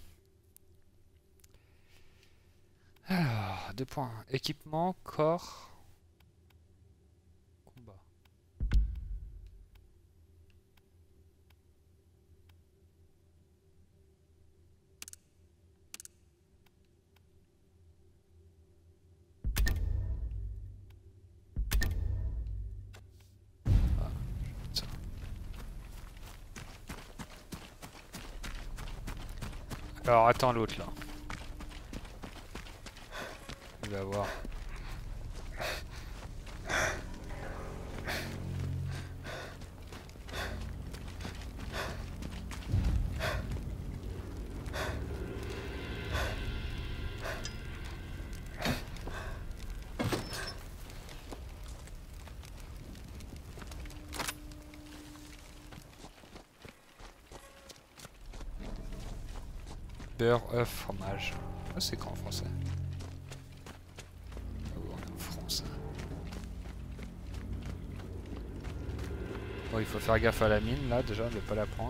Alors, 2 points. Équipement, corps, combat. Ah, je vais mettre ça. Alors, attends l'autre là. Il va voir. Beurre, œuf, fromage. Ah, c'est quand en français? Ah oui, on est en France. Bon, il faut faire gaffe à la mine là déjà, de pas la prendre.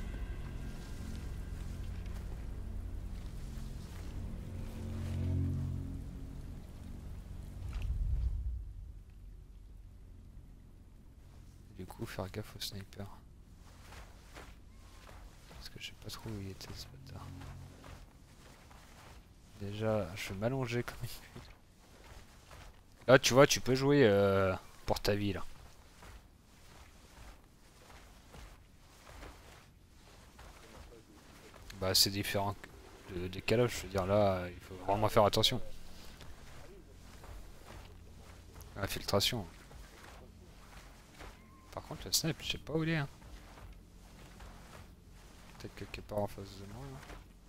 Du coup, faire gaffe au sniper. Parce que je sais pas trop où il était ce bâtard. Déjà, je vais m'allonger comme une pute. Là, tu vois, tu peux jouer pour ta vie là. Bah, c'est différent des Call of, je veux dire là, il faut vraiment faire attention. Infiltration. Par contre, le snipe, je sais pas où il est. Hein. Peut-être quelque part en face de moi. Là.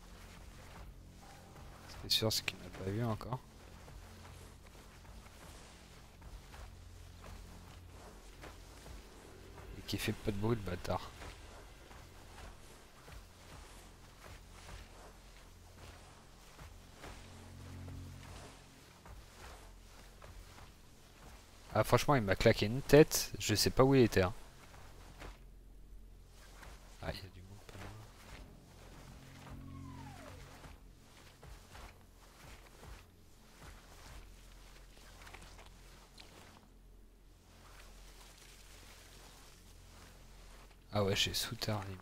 Ce qui est sûr, c'est qu'il m'a pas vu encore. Et qui fait pas de bruit, le bâtard. Ah, franchement, il m'a claqué une tête. Je sais pas où il était. Hein. Ah, il y a du monde pas loin. Ah ouais, j'ai sous-terre limite.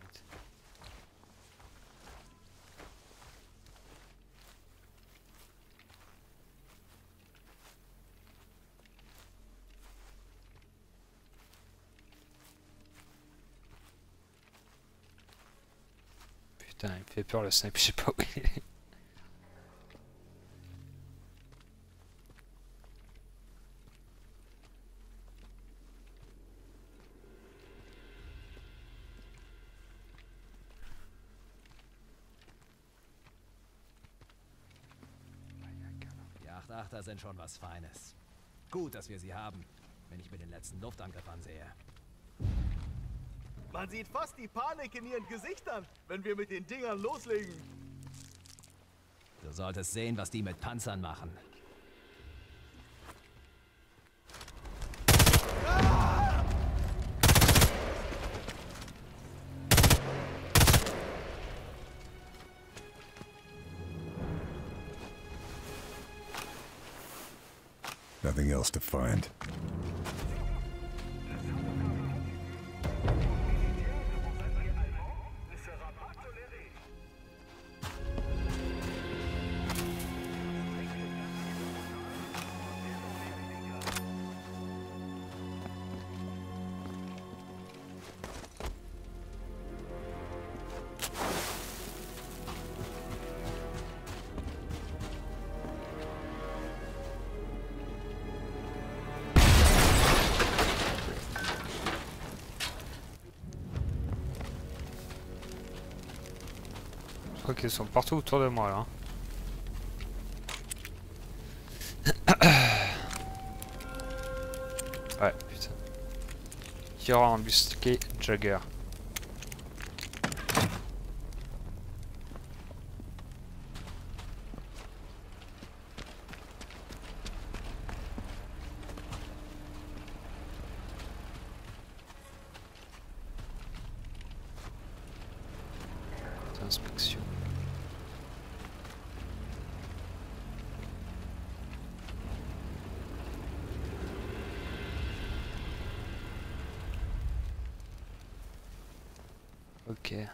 Putain, il me fait peur le snipe, je sais pas où il est. Die 8-8er sind schon was Feines. Gut, dass wir sie haben, wenn ich mir den letzten Luftangriff ansehe. Man sieht fast die Panik in ihren Gesichtern, wenn wir mit den Dingern loslegen. Du solltest sehen, was die mit Panzern machen. Nothing else to find. crois qu'ils sont partout autour de moi là. Ouais, putain. Qui aura embusqué Jagger? Inspection. Ok.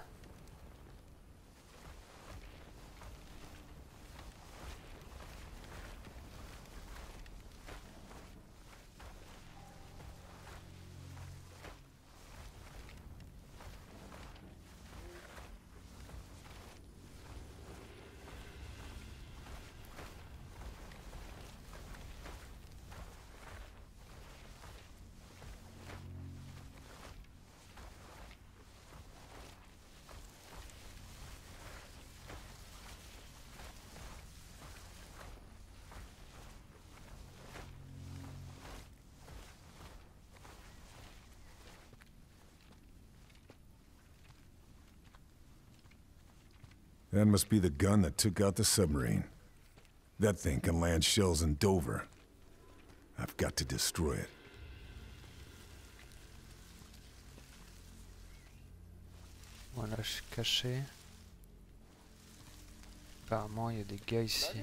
That must be the gun that took out the submarine. That thing can land shells in Dover. I've got to destroy it. Voilà, je suis caché. Apparemment, il y a des gars ici.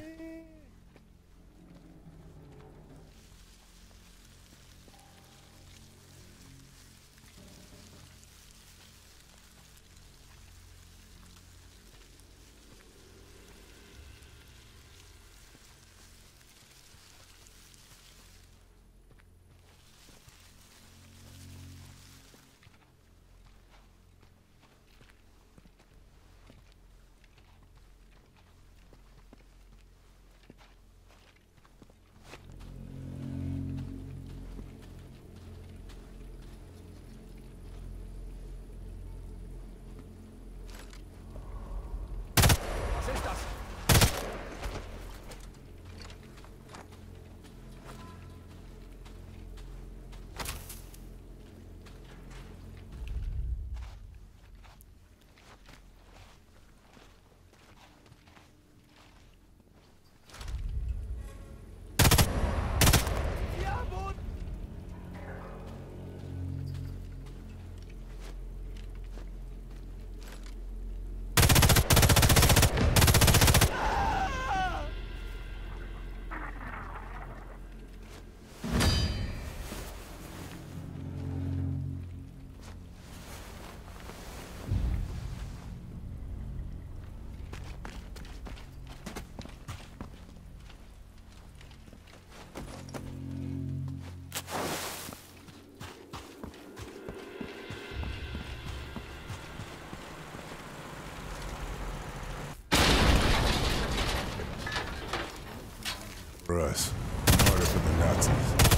For us, harder for the Nazis.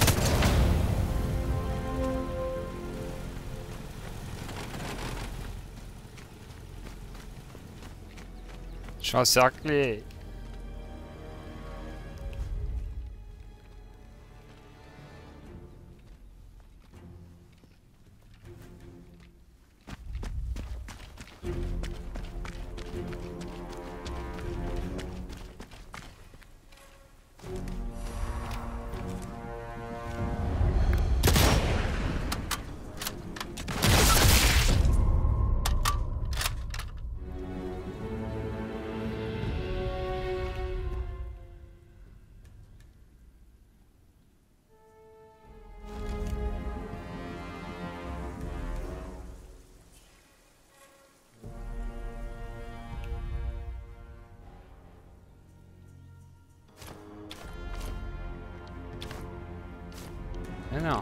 Je suis encerclé. Mais non.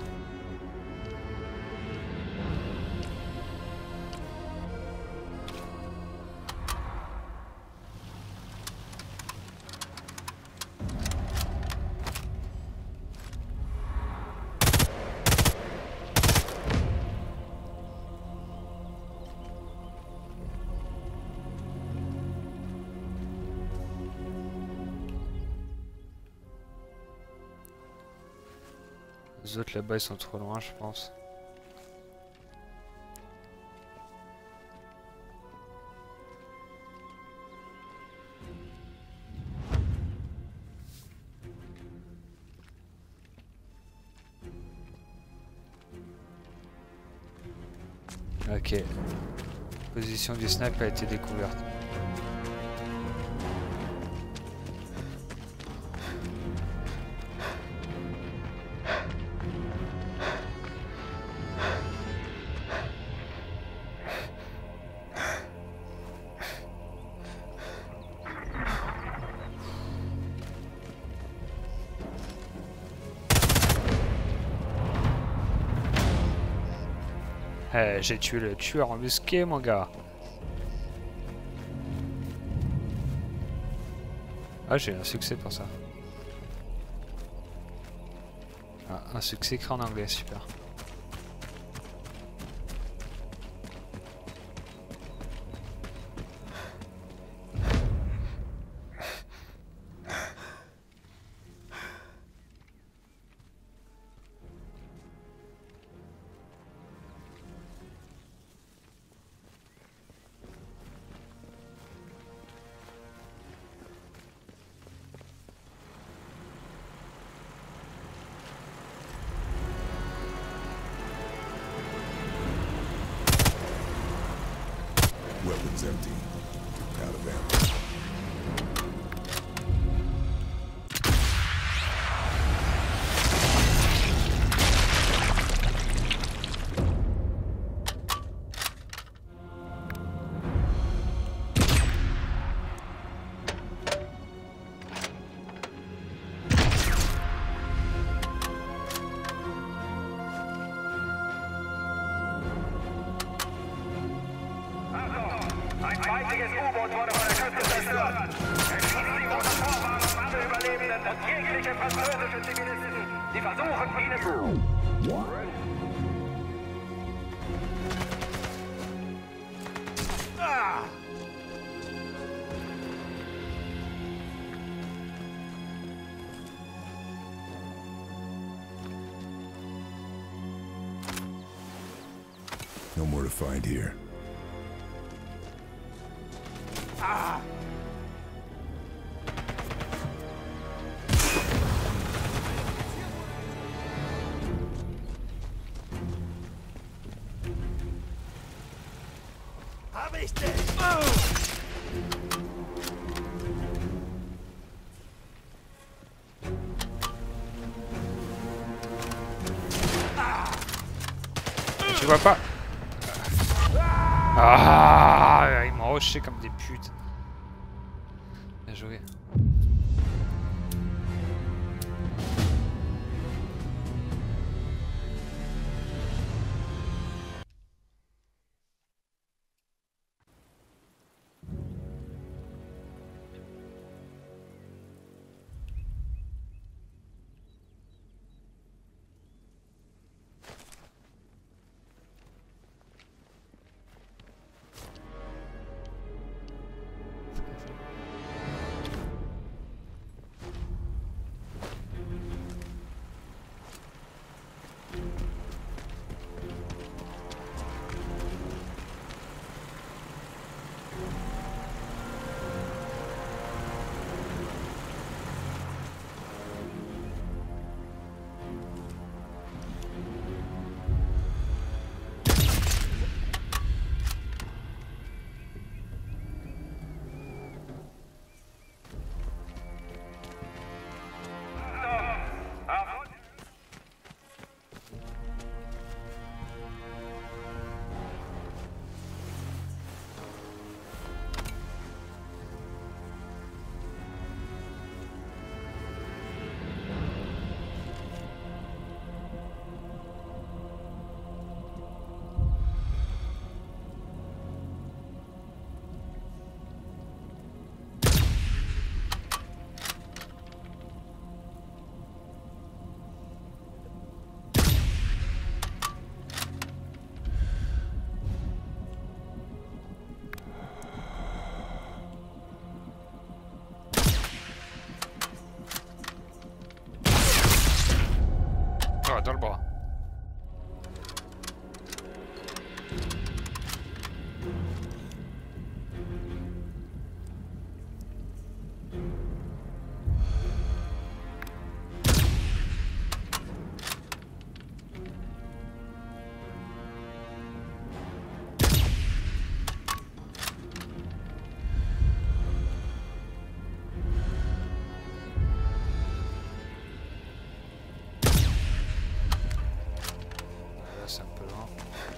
Les autres là-bas ils sont trop loin je pense. Ok. Position du snipe a été découverte. Eh, j'ai tué le tueur embusqué, mon gars. Ah, j'ai eu un succès pour ça. Ah, un succès écrit en anglais, super. Weapons empty. Out of ammo. Ein feindliches U-Boot wurde von der Küste zerstört. Erschießen die Motorvorwagen und alle Überlebenden und jegliche französische Zivilisten. Sie versuchen, ihnen... No more to find here. Hab ich dich! Tu vois pas? Ah, ils m'ont rushé comme des putes. Bien joué. J'aurais dans le bras. C'est un peu loin.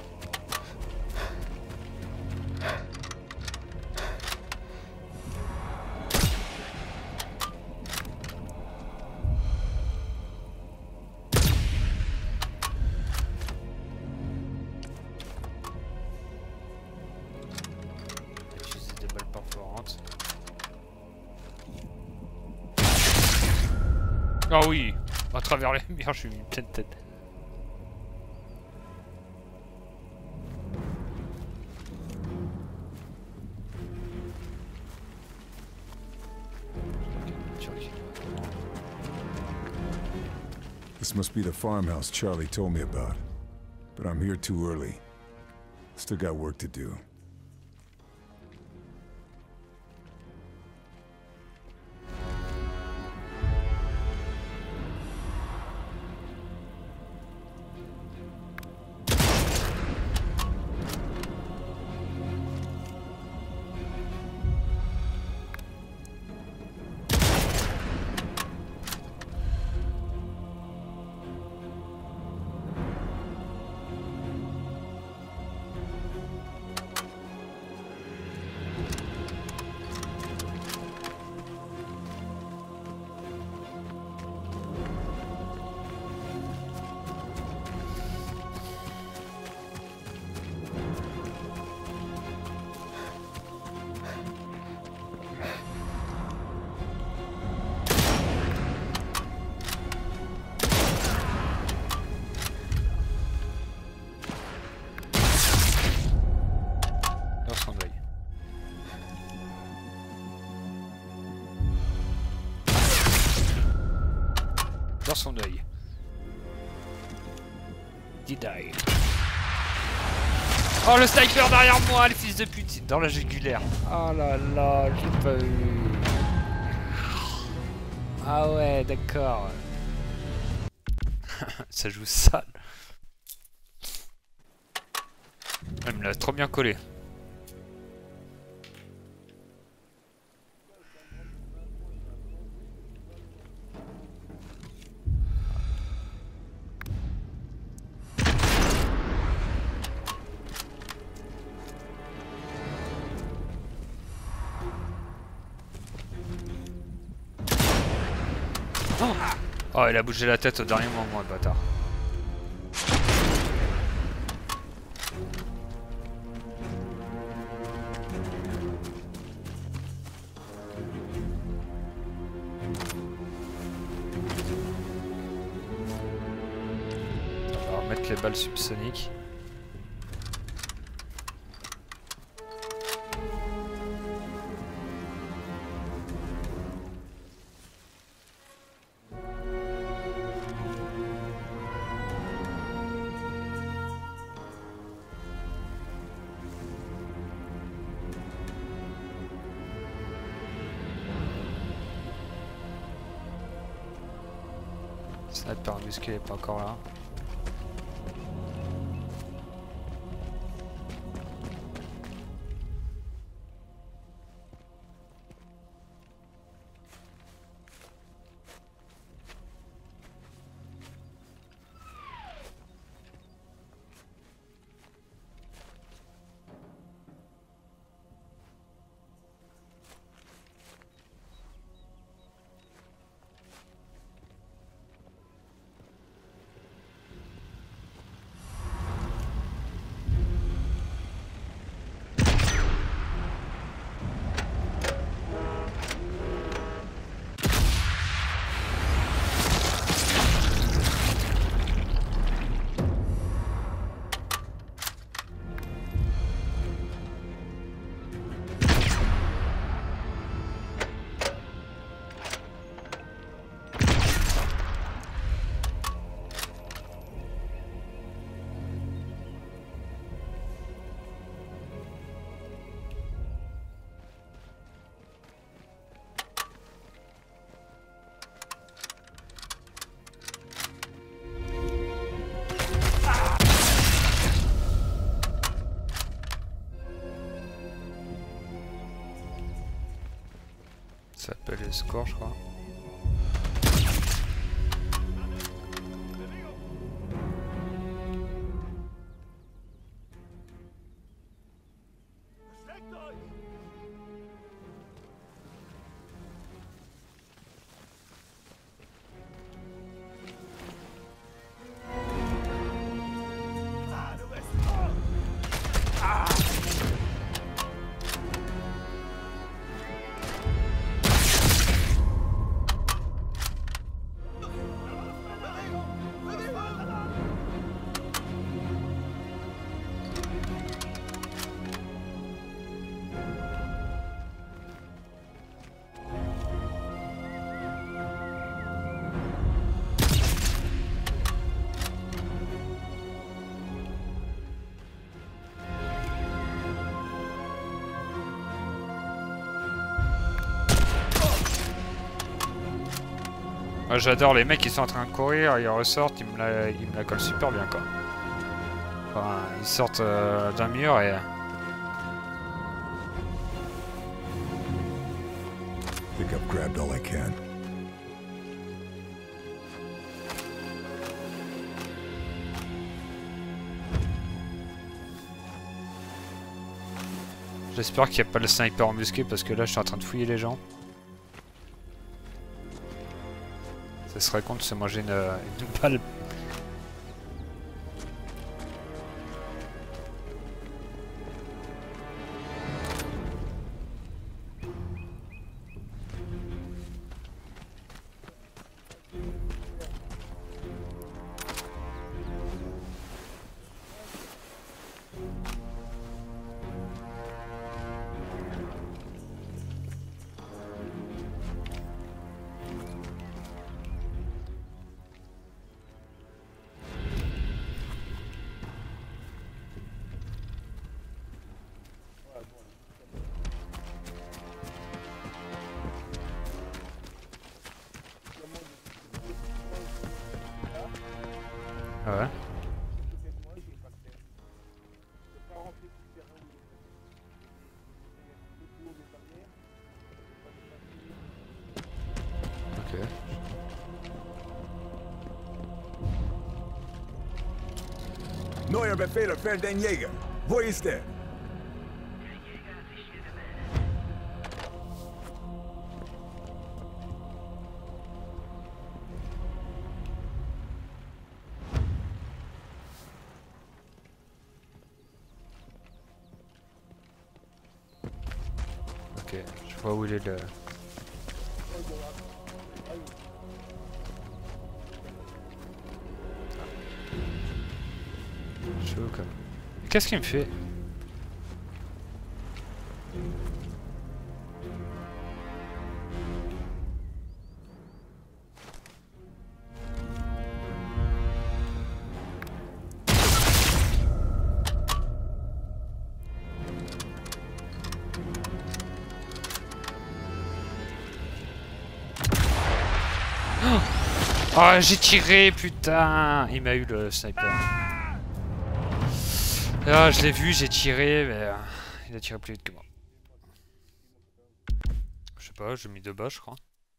Utiliser des balles perforantes. Ah oui, à travers les murs, je suis mis une pleine tête. This must be the farmhouse Charlie told me about. But I'm here too early. Still got work to do. Dans son œil. Die. Oh le sniper derrière moi, le fils de pute, dans la jugulaire. Oh là là, j'ai pas eu. Ah ouais, d'accord. Ça joue sale. Elle me l'a trop bien collé. Oh, il a bougé la tête au dernier moment, le bâtard. On va remettre les balles subsoniques. Sniper musqué n'est pas encore là. support, je crois. Moi j'adore les mecs qui sont en train de courir, ils ressortent, ils me la collent super bien quoi. Enfin, ils sortent d'un mur et... I think I've grabbed all I can. J'espère qu'il n'y a pas le sniper embusqué parce que là je suis en train de fouiller les gens. Ça serait con de se manger une balle. Ah ouais. Ok. Neuer Befehler für den Jäger. Wo ist er? Ok, je vois où il est le... Chaud comme... Qu'est-ce qu'il me fait? Oh, j'ai tiré, putain! Il m'a eu le sniper. Ah, je l'ai vu, j'ai tiré, mais il a tiré plus vite que moi. Je sais pas, j'ai mis 2 bas, je crois.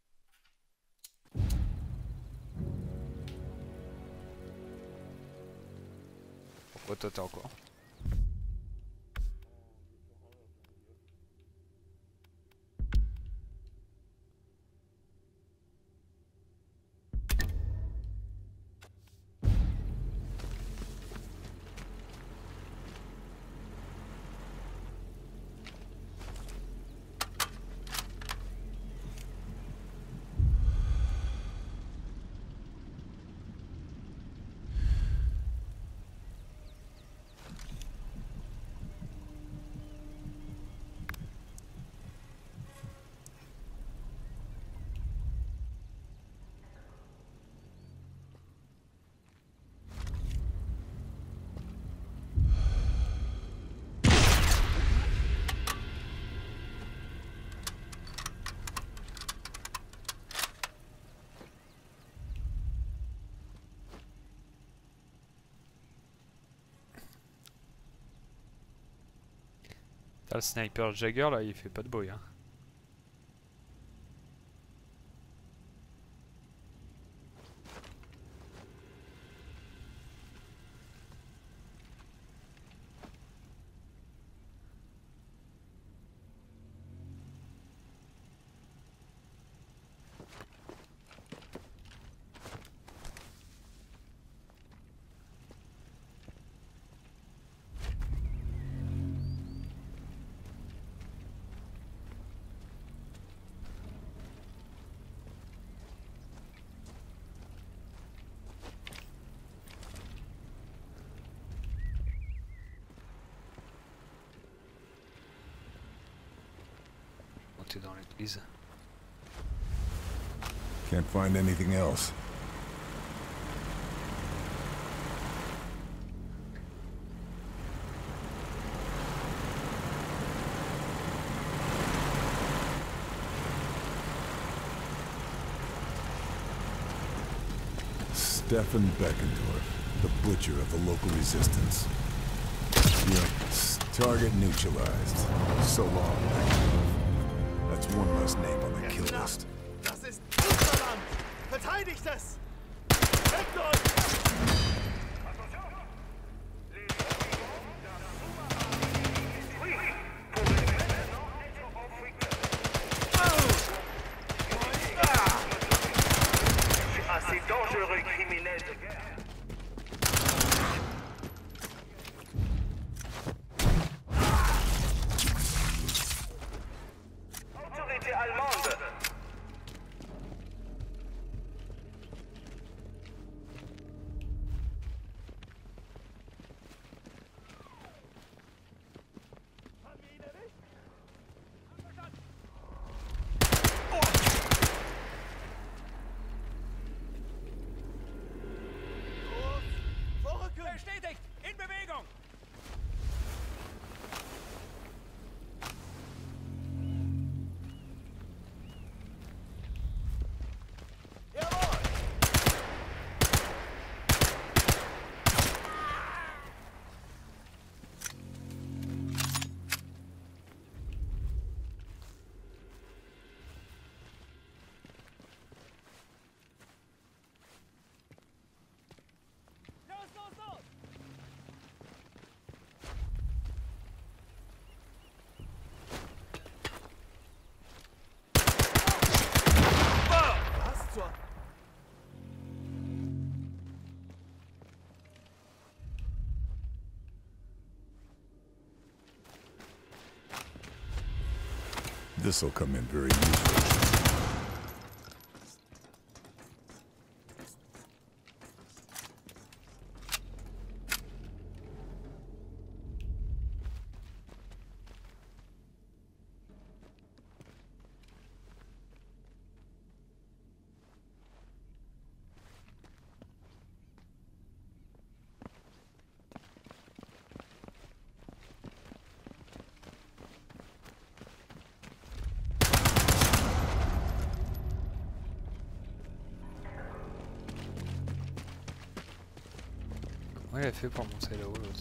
Pourquoi toi t'es encore? Le sniper Jagger là il fait pas de bruit hein. était dans l'église. Can't find anything else. Stefan Beckendorf, the butcher of the local resistance. Yes, target neutralized. So long, Beckendorf. That's one less name on the kill list. Das ist unser Land! Verteidigt es! Weckt euch! Assez dangereux criminel de guerre. Autorité allemande. Bestätigt! In Bewegung! This'll come in very useful. Comment il a fait pour monter là-haut l'autre?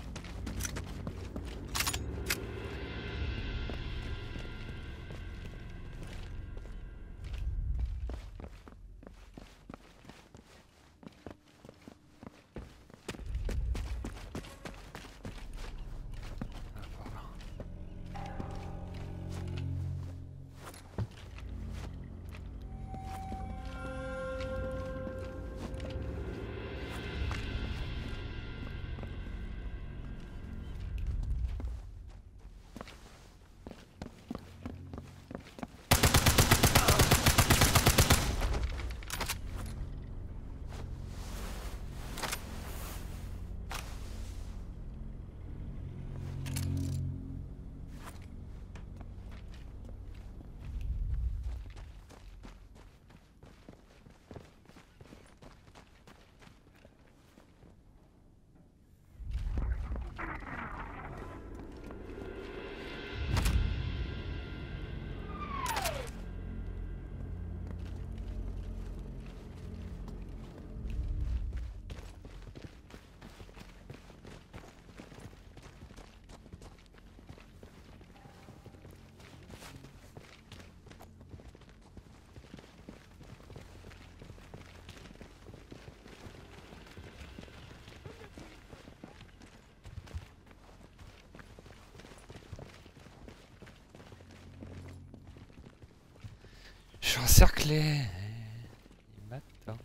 Je suis encerclé. Il m'attend.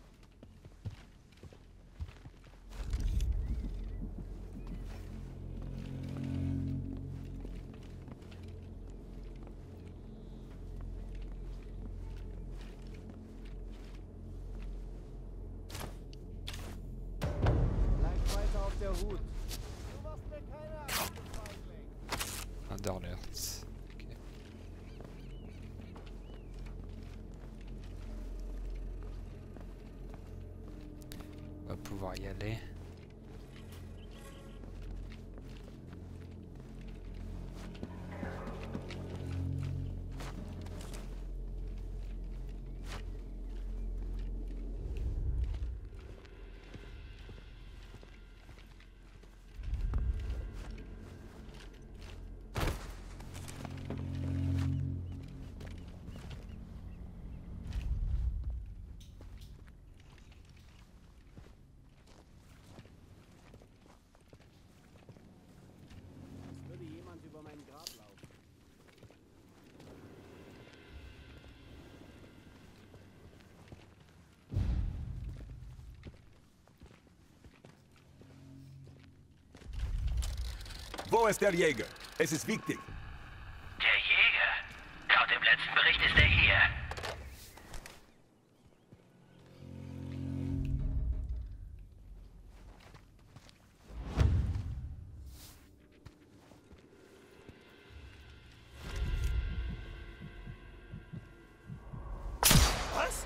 Bleib weiter auf der Hut. Du machst mir keine Angst, Feigling. Underlerts. Ok. va pouvoir y aller. Würde jemand über mein Grab laufen? Wo ist der Jäger? Es ist wichtig. Der Jäger? Laut dem letzten Bericht ist er hier. Was?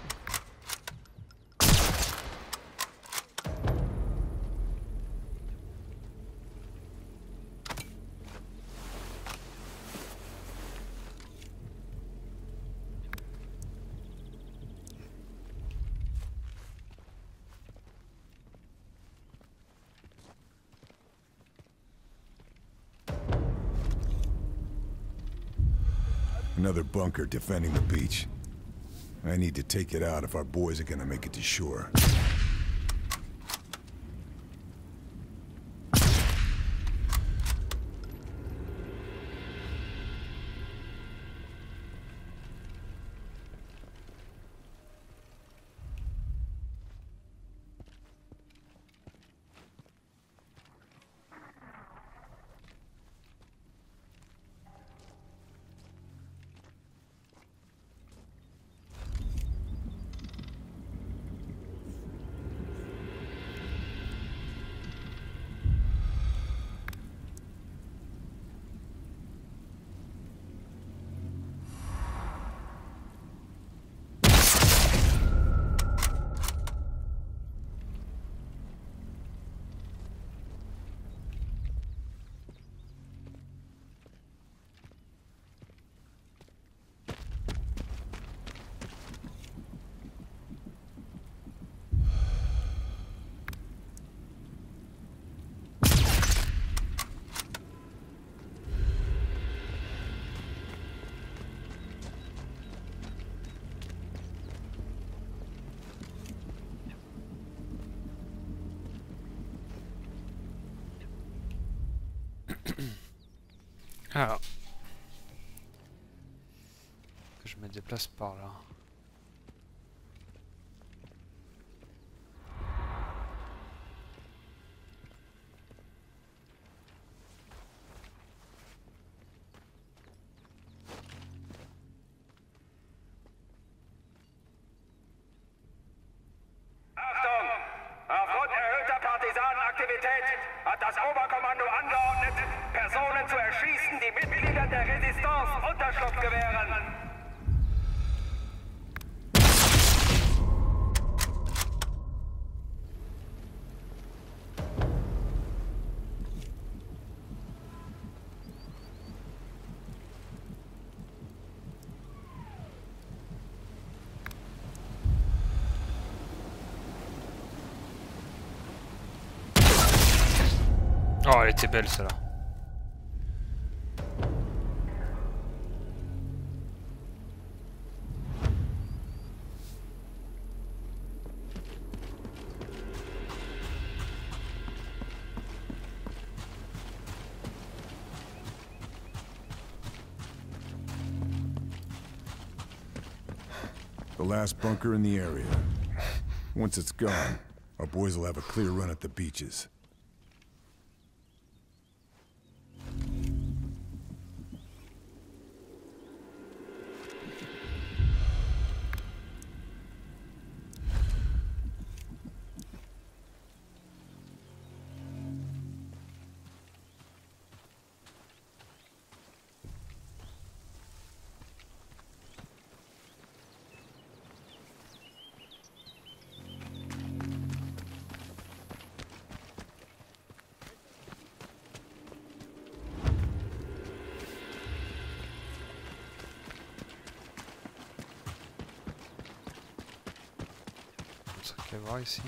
Another bunker defending the beach. I need to take it out if our boys are gonna make it to shore. Alors. Que je me déplace par là. Achtung! Aufgrund erhöhter Partisanenaktivität hat das Oberkommando angeordnet, Personen zu erschießen, die Mitgliedern der Resistance Unterschlupf gewähren. Oh, elle était belle celle-là. The last bunker in the area. Once it's gone, our boys will have a clear run at the beaches. vais voir ici.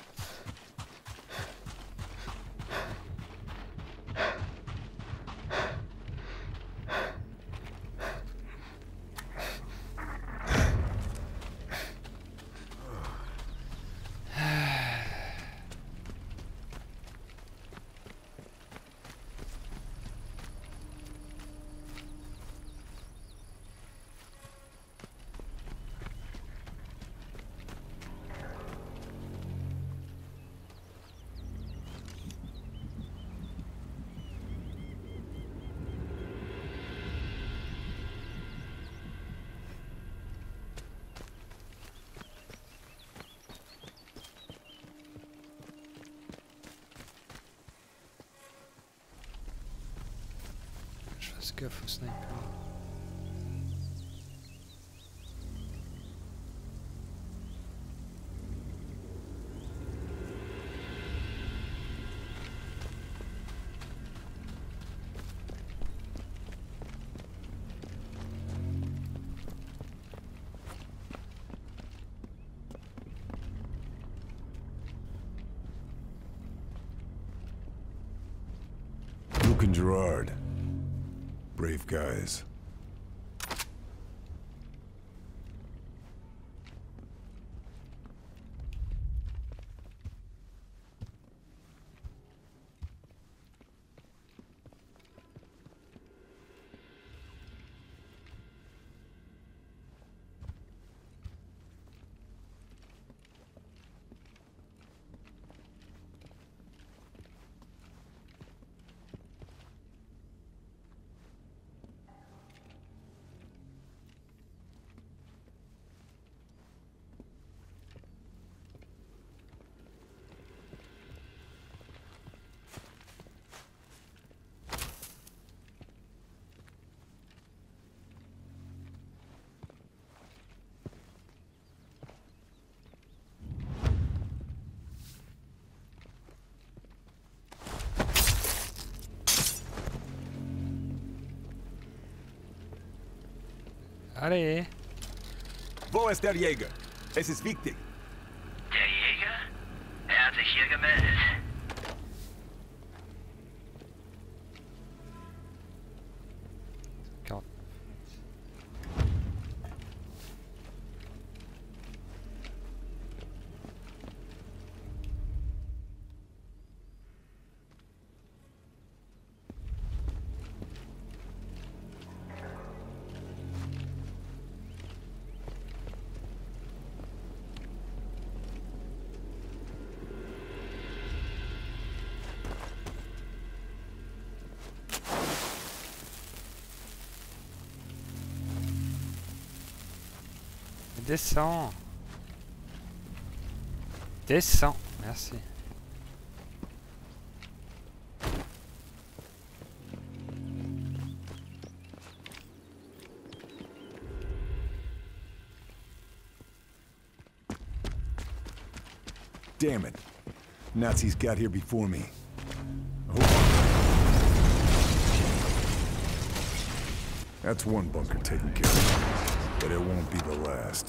Je fasse gaffe au sniper. Luke and Gerard. Brave guys. Allez! Wo ist der Jäger? Es ist wichtig. Der Jäger? Er hat sich hier gemeldet. Carte. Descends. Descends. Merci. Damn it. Nazis got here before me. That's one bunker taken care of, but it won't be the last.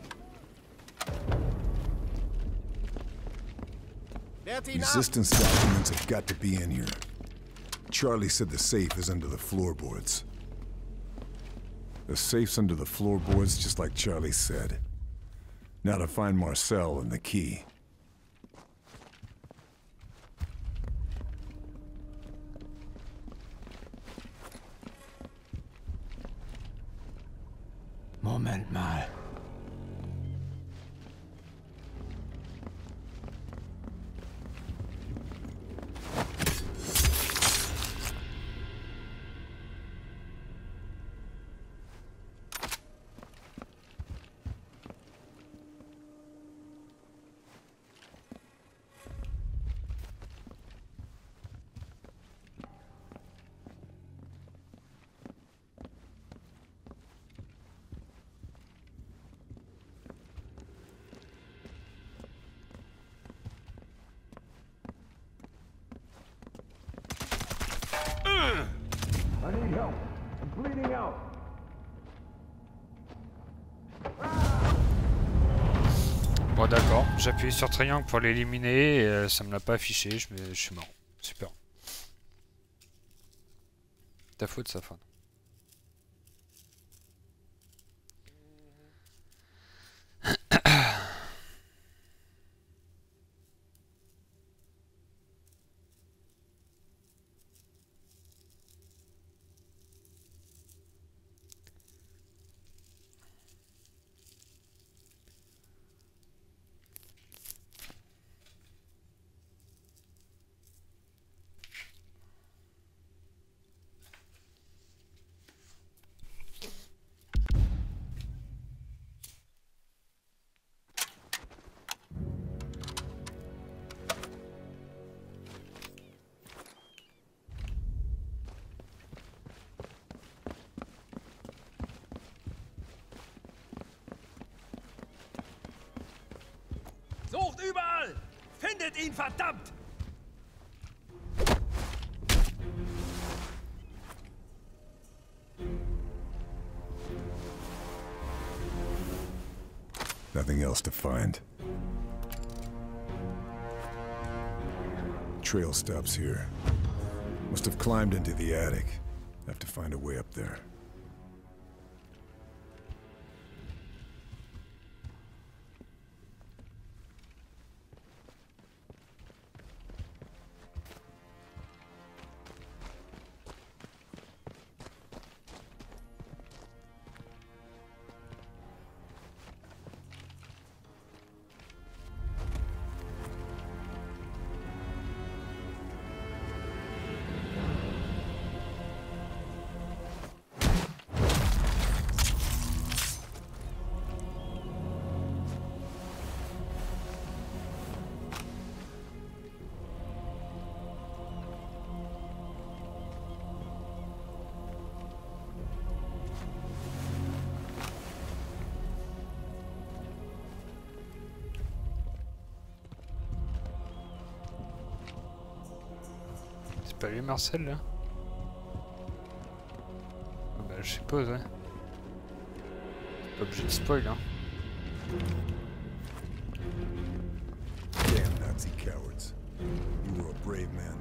Resistance documents have got to be in here. Charlie said the safe is under the floorboards. The safe's under the floorboards, just like Charlie said. Now to find Marcel and the key. Moment mal. I need help. I'm bleeding out. Bon, Bon d'accord, j'ai appuyé sur triangle pour l'éliminer et ça me l'a pas affiché, je suis mort. Super. Ta faute ça, Fan. Sucht überall! Findet ihn, verdammt! Nothing else to find. Trail stops here. Must have climbed into the attic. Have to find a way up there. C'est pas lui Marcel là? Ah bah je suppose ouais. Pas obligé de spoil hein. Damn Nazi cowards. You were a brave man.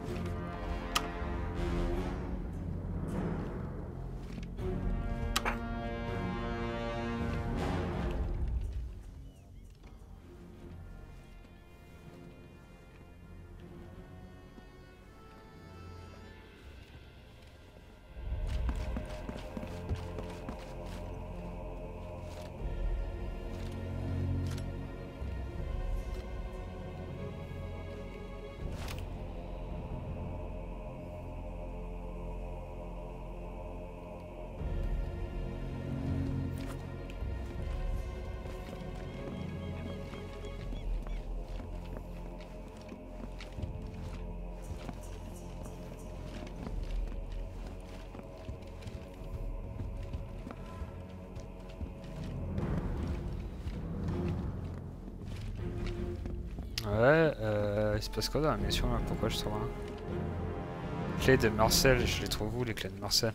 Ouais, il se passe quoi dans la mission là? Pourquoi je trouve un... Clé de Marcel, je les trouve où les clés de Marcel?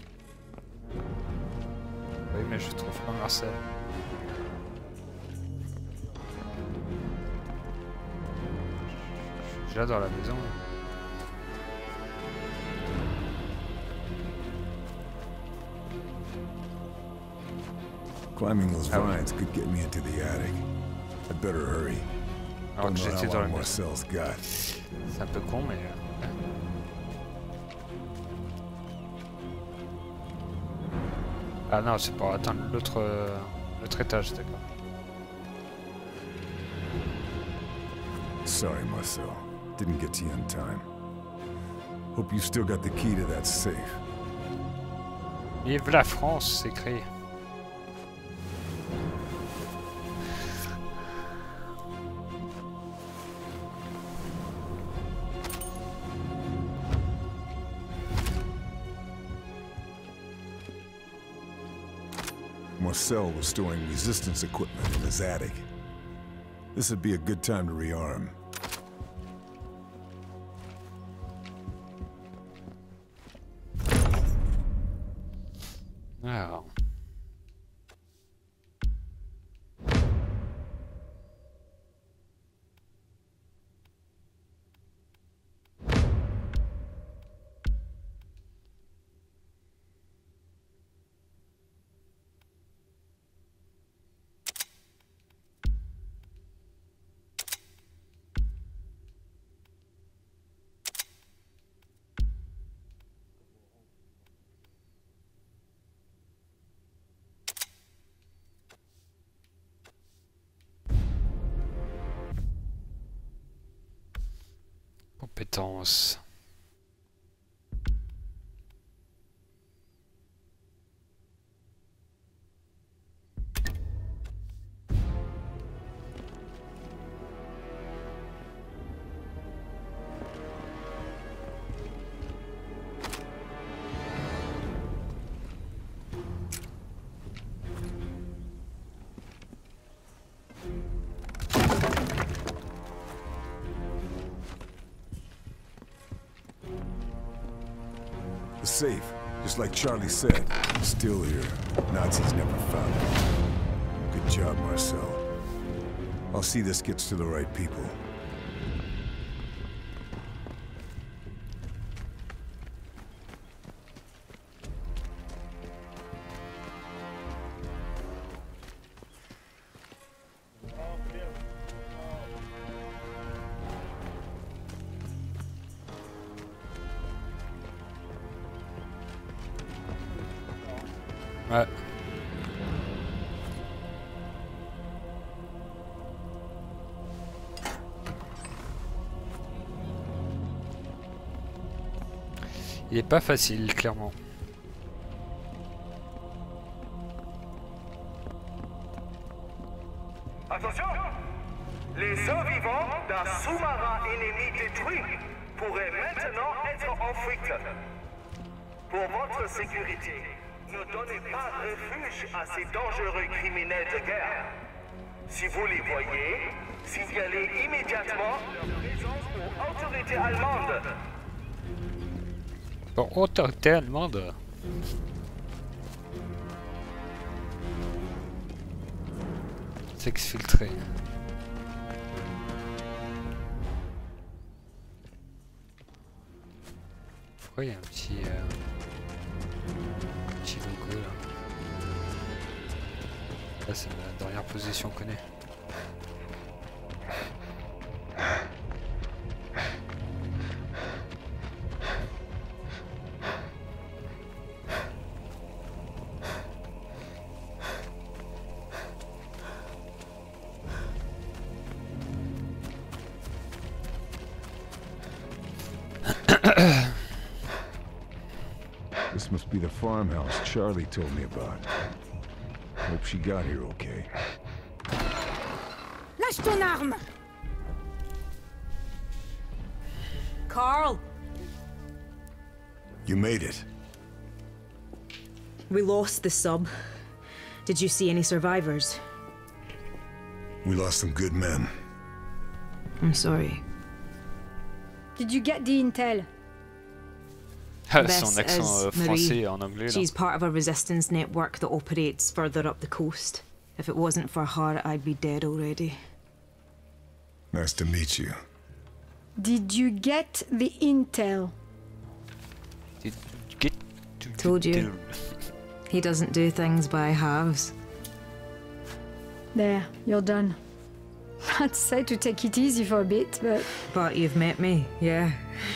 Oui mais je trouve pas Marcel. Je suis là dans la maison. Climbing those vines could get me into the attic. I'd better hurry. Alors que j'étais dans la maison. Marcel's got. C'est un peu con mais... ouais. Ah non, c'est pour atteindre l'autre étage, d'accord. Sorry, Marcel. Didn't get to you in time. Hope you still got the key to that safe. Vive la France, c'est écrit. Marcel was storing resistance equipment in his attic. This would be a good time to rearm. Alors. compétences. The safe, just like Charlie said, still here. Nazis never found it. Good job, Marcel. I'll see this gets to the right people. Ouais. Il est pas facile, clairement. Attention! Les survivants d'un sous-marin ennemi détruit pourraient maintenant être en fuite. Pour votre sécurité, ne donnez pas refuge à ces dangereux criminels de guerre. Si vous les voyez, signalez immédiatement leur présence aux autorités allemandes. Bon, autorité allemande. S'exfiltrer. Pourquoi il y a un petit logo là? Là c'est la dernière position qu'on est. This must be the farmhouse Charlie told me about. Hope she got here okay. Lâche ton arme! Carl! You made it. We lost the sub. Did you see any survivors? We lost some good men. I'm sorry. Did you get the intel? Son This accent is français Marie. en anglais là. She's part of a resistance network that operates further up the coast. If it wasn't for her, I'd be dead already. Nice to meet you. Did you get the intel? Did you get to Told you. He doesn't do things by halves. There, you're done. I'd say to take it easy for a bit, but... But you've met me, yeah.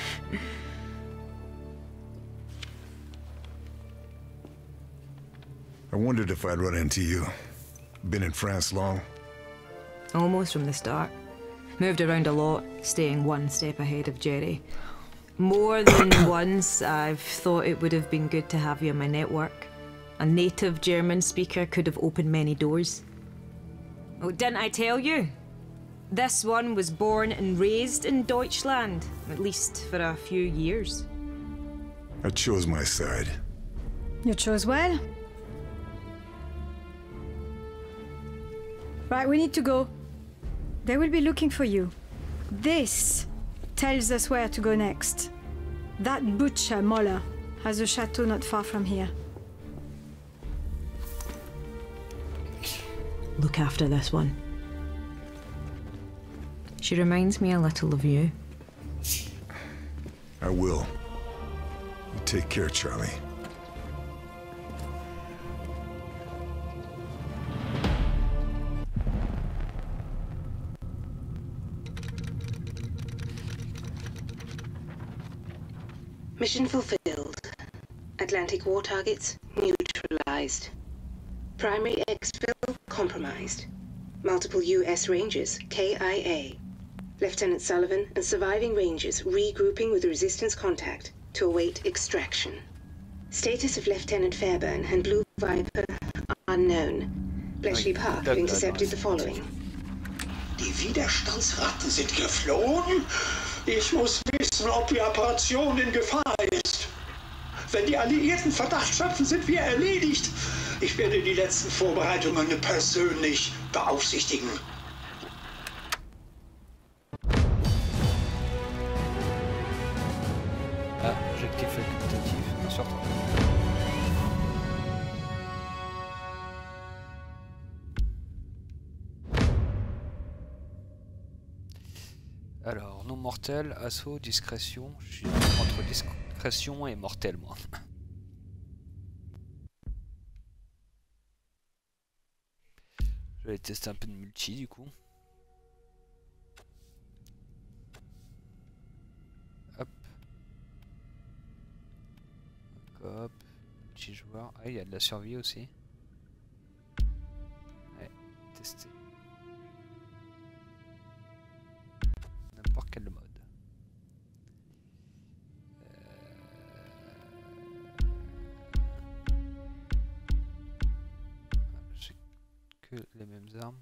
I wondered if I'd run into you. Been in France long? Almost from the start. Moved around a lot, staying one step ahead of Jerry. More than once, I've thought it would have been good to have you in my network. A native German speaker could have opened many doors. Oh, didn't I tell you? This one was born and raised in Deutschland, at least for a few years. I chose my side. You chose well. Right, we need to go. They will be looking for you. This tells us where to go next. That butcher, Moller, has a chateau not far from here. Look after this one. She reminds me a little of you. I will. You take care, Charlie. Mission fulfilled. Atlantic war targets neutralized. Primary exfil compromised. Multiple U.S. Rangers, KIA. Lieutenant Sullivan and surviving Rangers regrouping with Resistance contact to await extraction. Status of Lieutenant Fairburn and Blue Viper unknown. Bletchley Park have intercepted the following. Die Widerstandsratten sind geflohen? Ich muss wissen, ob die Operation in Gefahr ist. Wenn die Alliierten Verdacht schöpfen, sind wir erledigt. Ich werde die letzten Vorbereitungen persönlich beaufsichtigen. Ah, objectif facultatif, bien sûr. Alors, non mortel, assaut, discrétion. Je suis entre discrétion et mortel, moi. Je vais tester un peu de multi, du coup. Hop. Hop. Multijoueur. Ah, il y a de la survie aussi. Ouais, tester. N'importe quel mode. J'ai que les mêmes armes.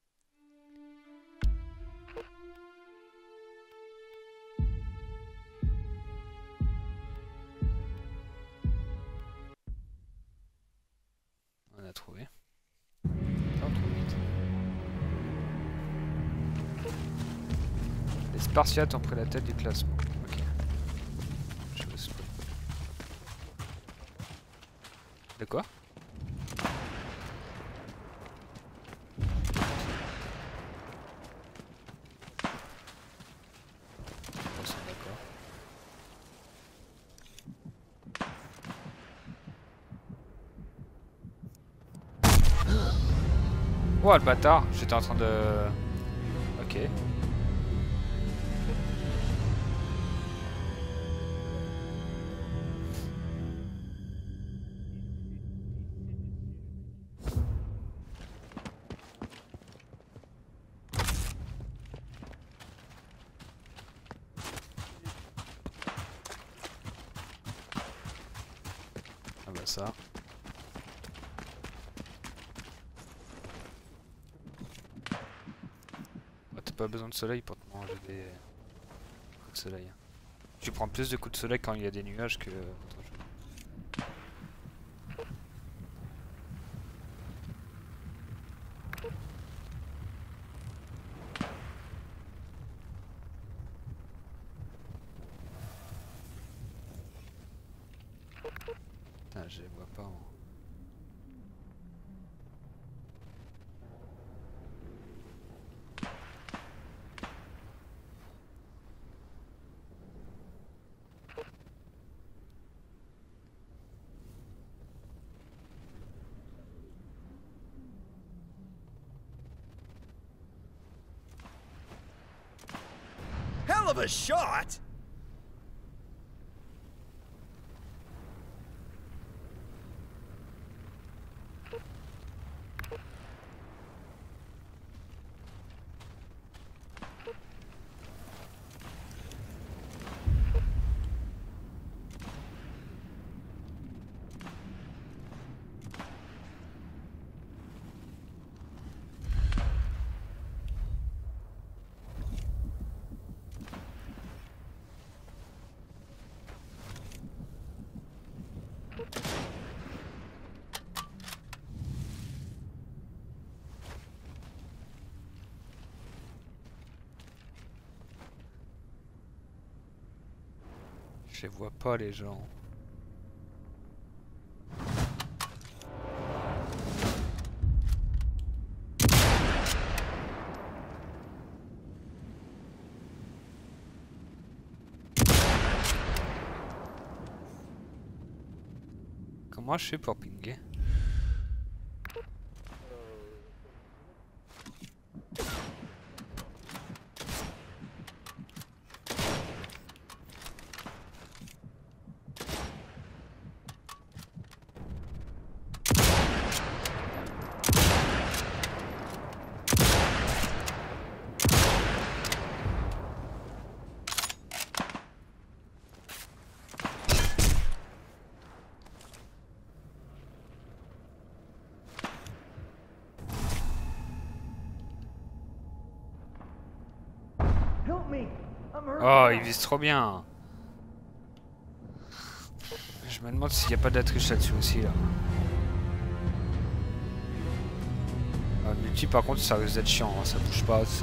On a trouvé. Oh, trop vite. Les Spartiates ont pris la tête du classement. Ok. Je vais se... De quoi? Oh le bâtard, j'étais en train de... Ok. Ah bah ça... Pas besoin de soleil pour te manger des coups de soleil. Tu prends plus de coups de soleil quand il y a des nuages que autre chose. Putain, je les vois pas en... Hell of a shot! Je les vois pas les gens. Comment je fais pour pinguer? Oh, il vise trop bien. Je me demande s'il n'y a pas de la triche là-dessus aussi là. Le multi par contre ça risque d'être chiant, hein, ça bouge pas assez.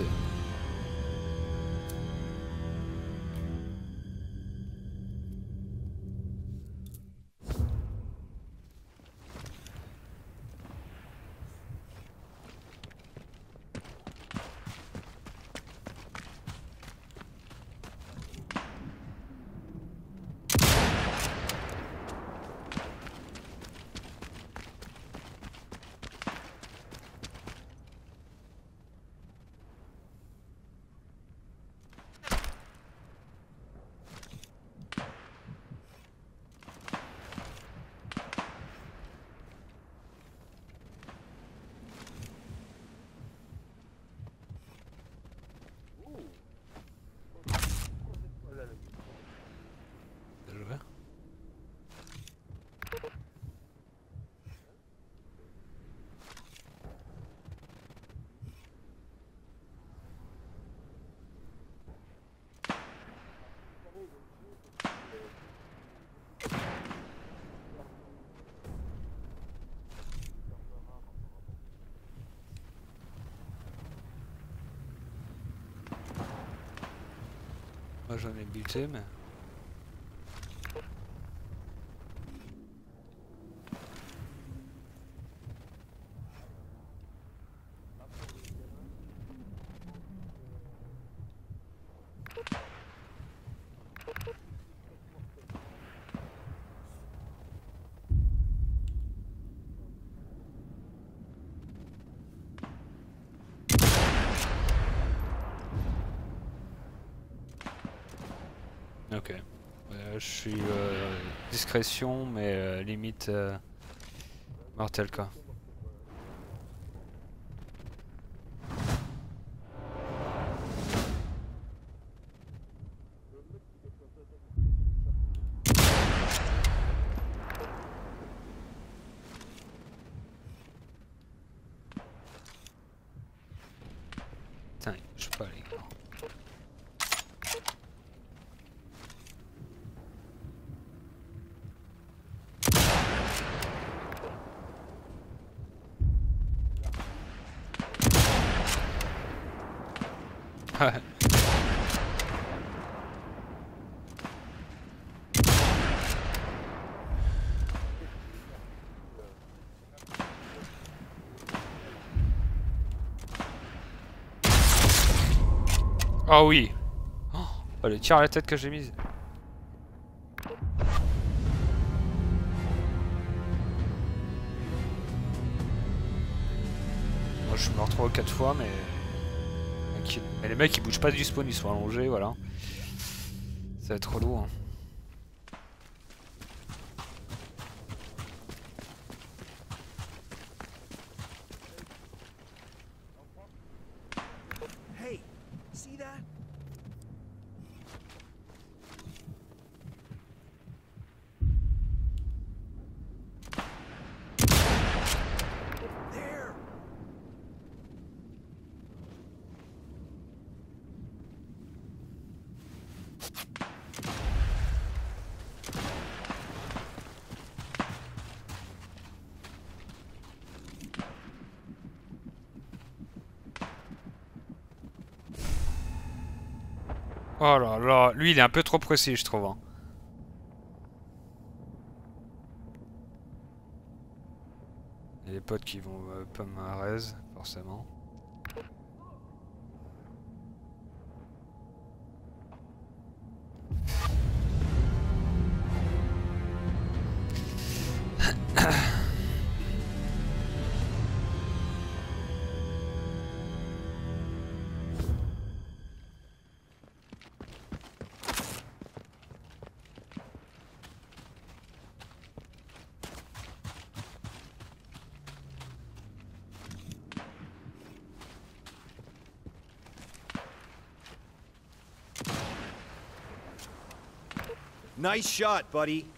Moi j'en ai buté mais... Ok. Je suis discrétion mais limite mortel quoi. Putain, je sais pas les gars. Oh oui. Oh, le tir à la tête que j'ai mise. Moi je suis mort 3 ou 4 fois mais... Mais les mecs ils bougent pas du spawn, ils sont allongés, voilà. Ça va être trop lourd. Hein. Hey, see that? There. Oh là là, lui il est un peu trop précis je trouve. Hein. Il y a des potes qui vont pas me raise, forcément. Nice shot, buddy.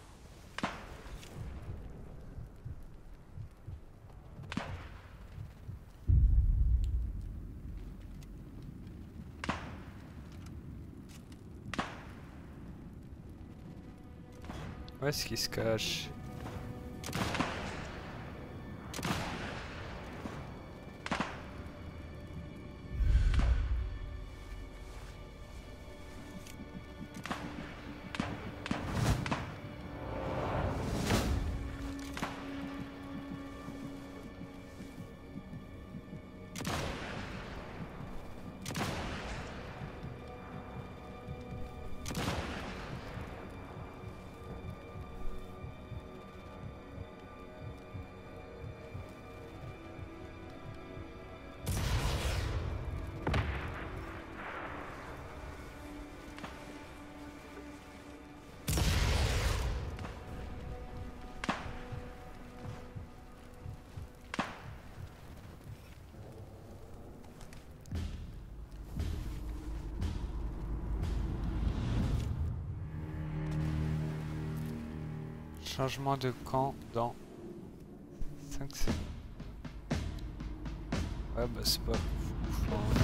Où est-ce qu'il se cache? Changement de camp dans 5 secondes. Ouais bah c'est pas fou, hein.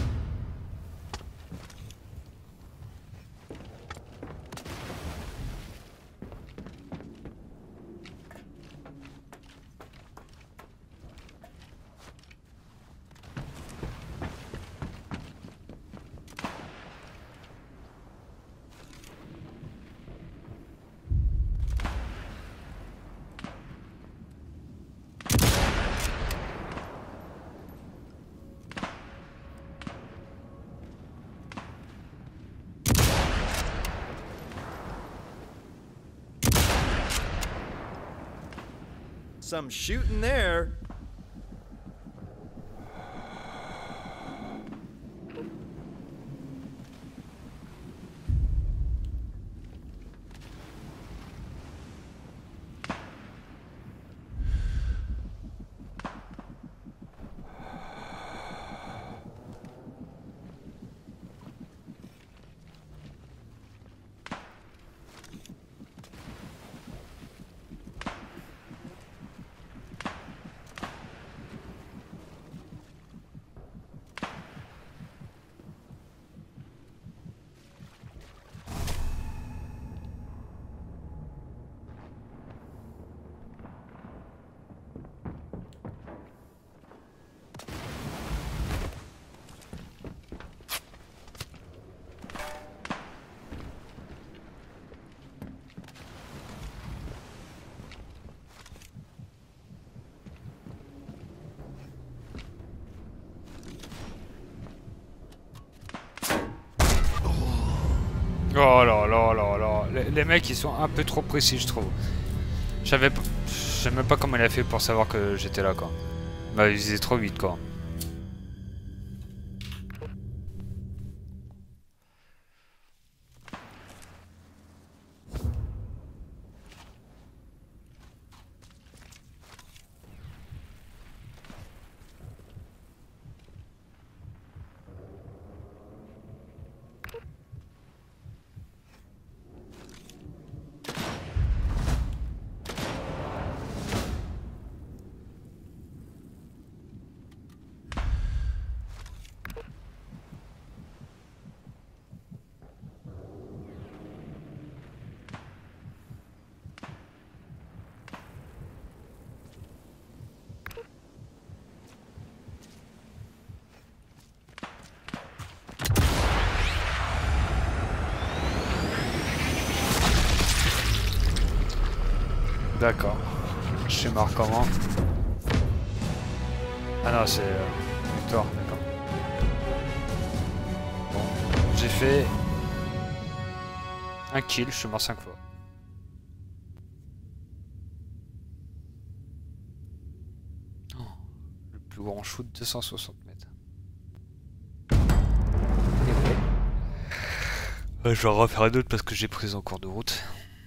Some shooting there. Oh là là là là, les mecs ils sont un peu trop précis je trouve. Je sais même pas comment il a fait pour savoir que j'étais là quoi. Bah il faisait trop vite quoi. D'accord. Je sais marre comment. Ah non, c'est Victor, d'accord. Bon, j'ai fait un kill, je suis mort 5 fois. Oh, le plus grand shoot, 260 mètres. Ouais, je vais en refaire d'autres parce que j'ai pris en cours de route.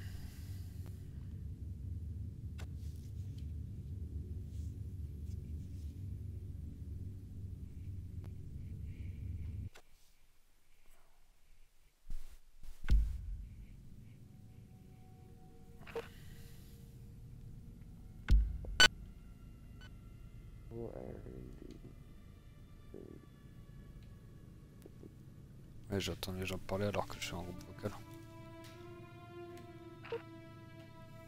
Ouais, j'entends les gens parler alors que je suis en groupe vocal.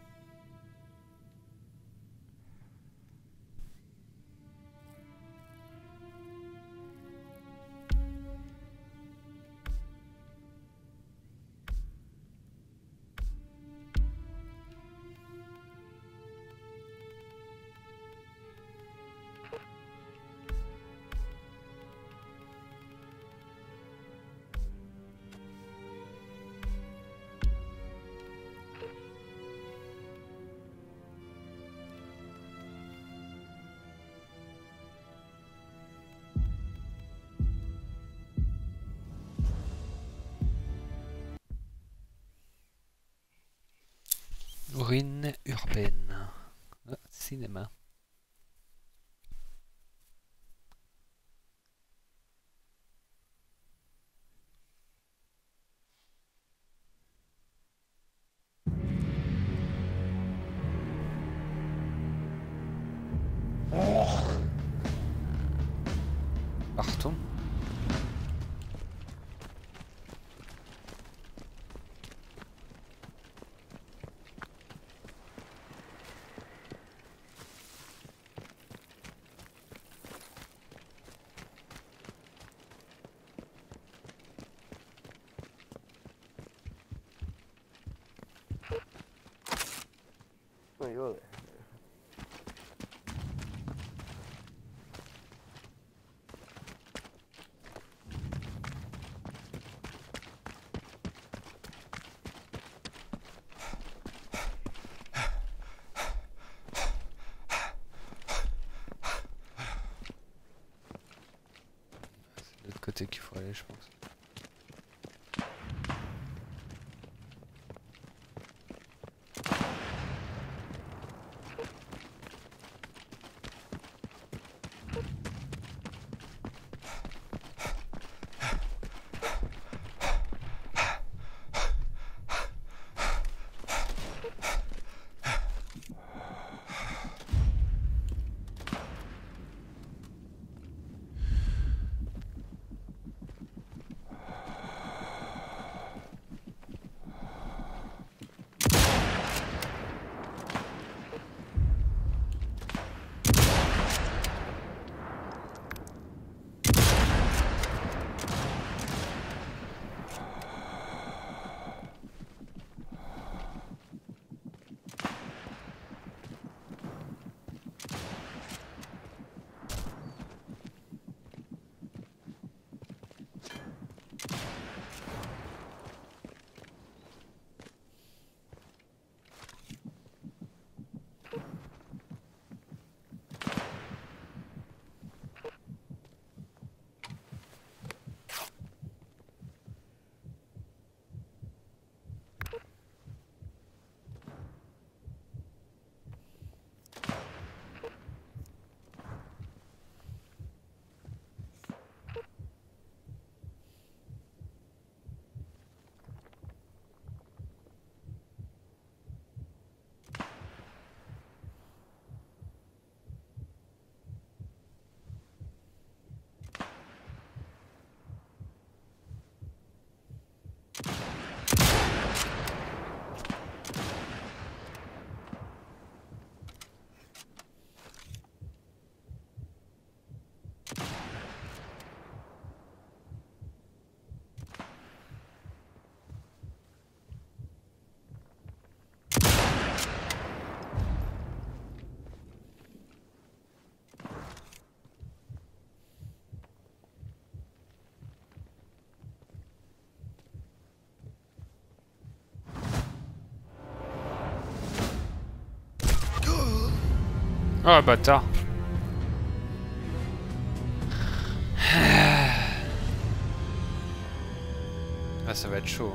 Figurines urbaines. Ah, cinéma. Partout. Côté qu'il faut aller, je pense. Oh bâtard. Ah ça va être chaud.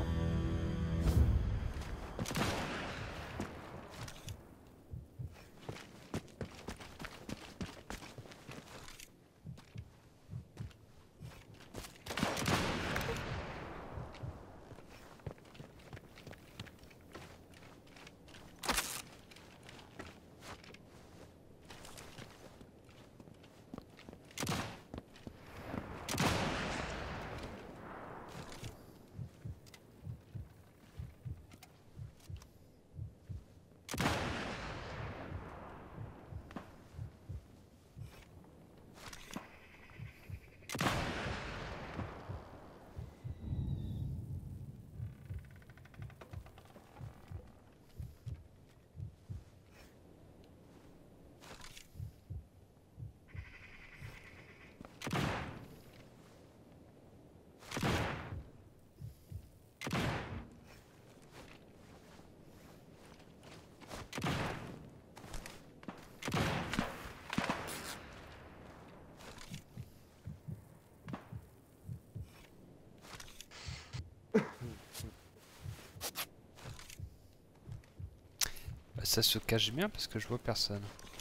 Bah, ça se cache bien parce que je vois personne.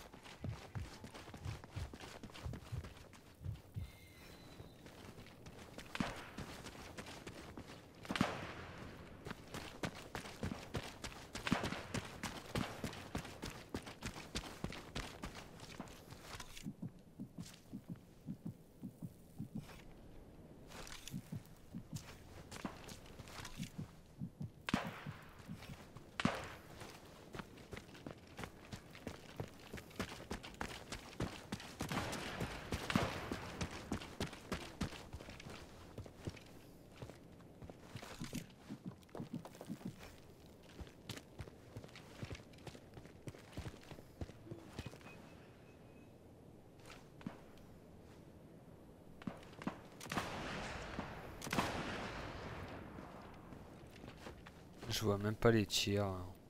Je vois même pas les tirs.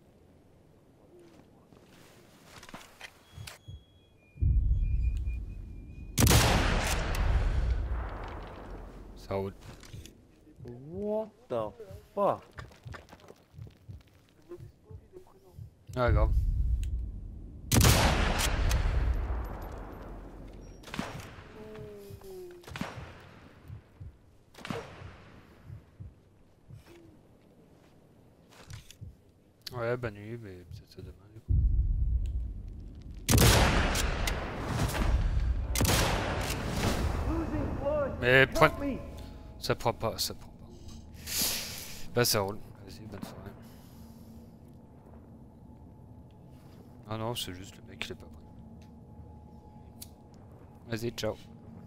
Ça roule. What the fuck? Ah grave. Ouais, bonne nuit, mais peut-être ça demain du coup. Mais prenez... Ça prend pas, ça prend pas. Bah ça roule. Vas-y, bonne soirée. Ah non, c'est juste le mec qui l'est pas pris. Vas-y, ciao.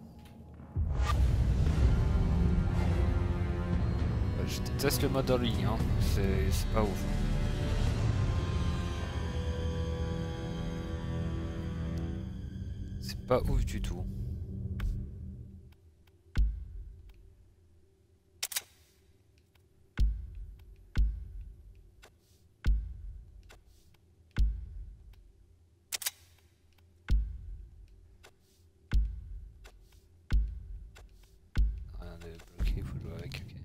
Je déteste le mode en ligne, hein. C'est pas ouf. C'est pas ouf du tout. Rien de bloqué, il faut jouer avec, ok.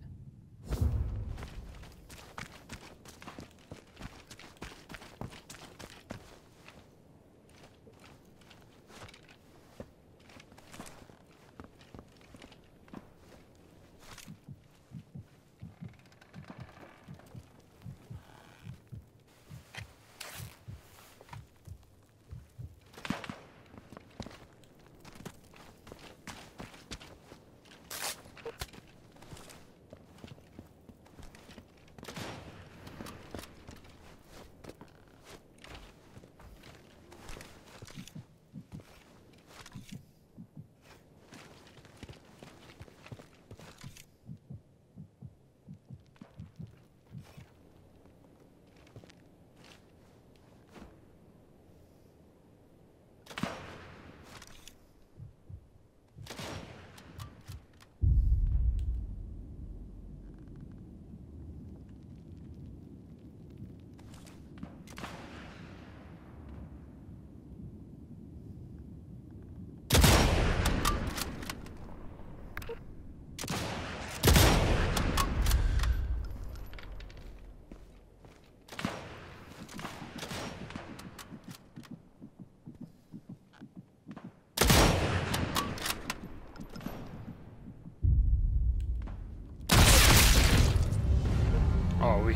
Oh oui.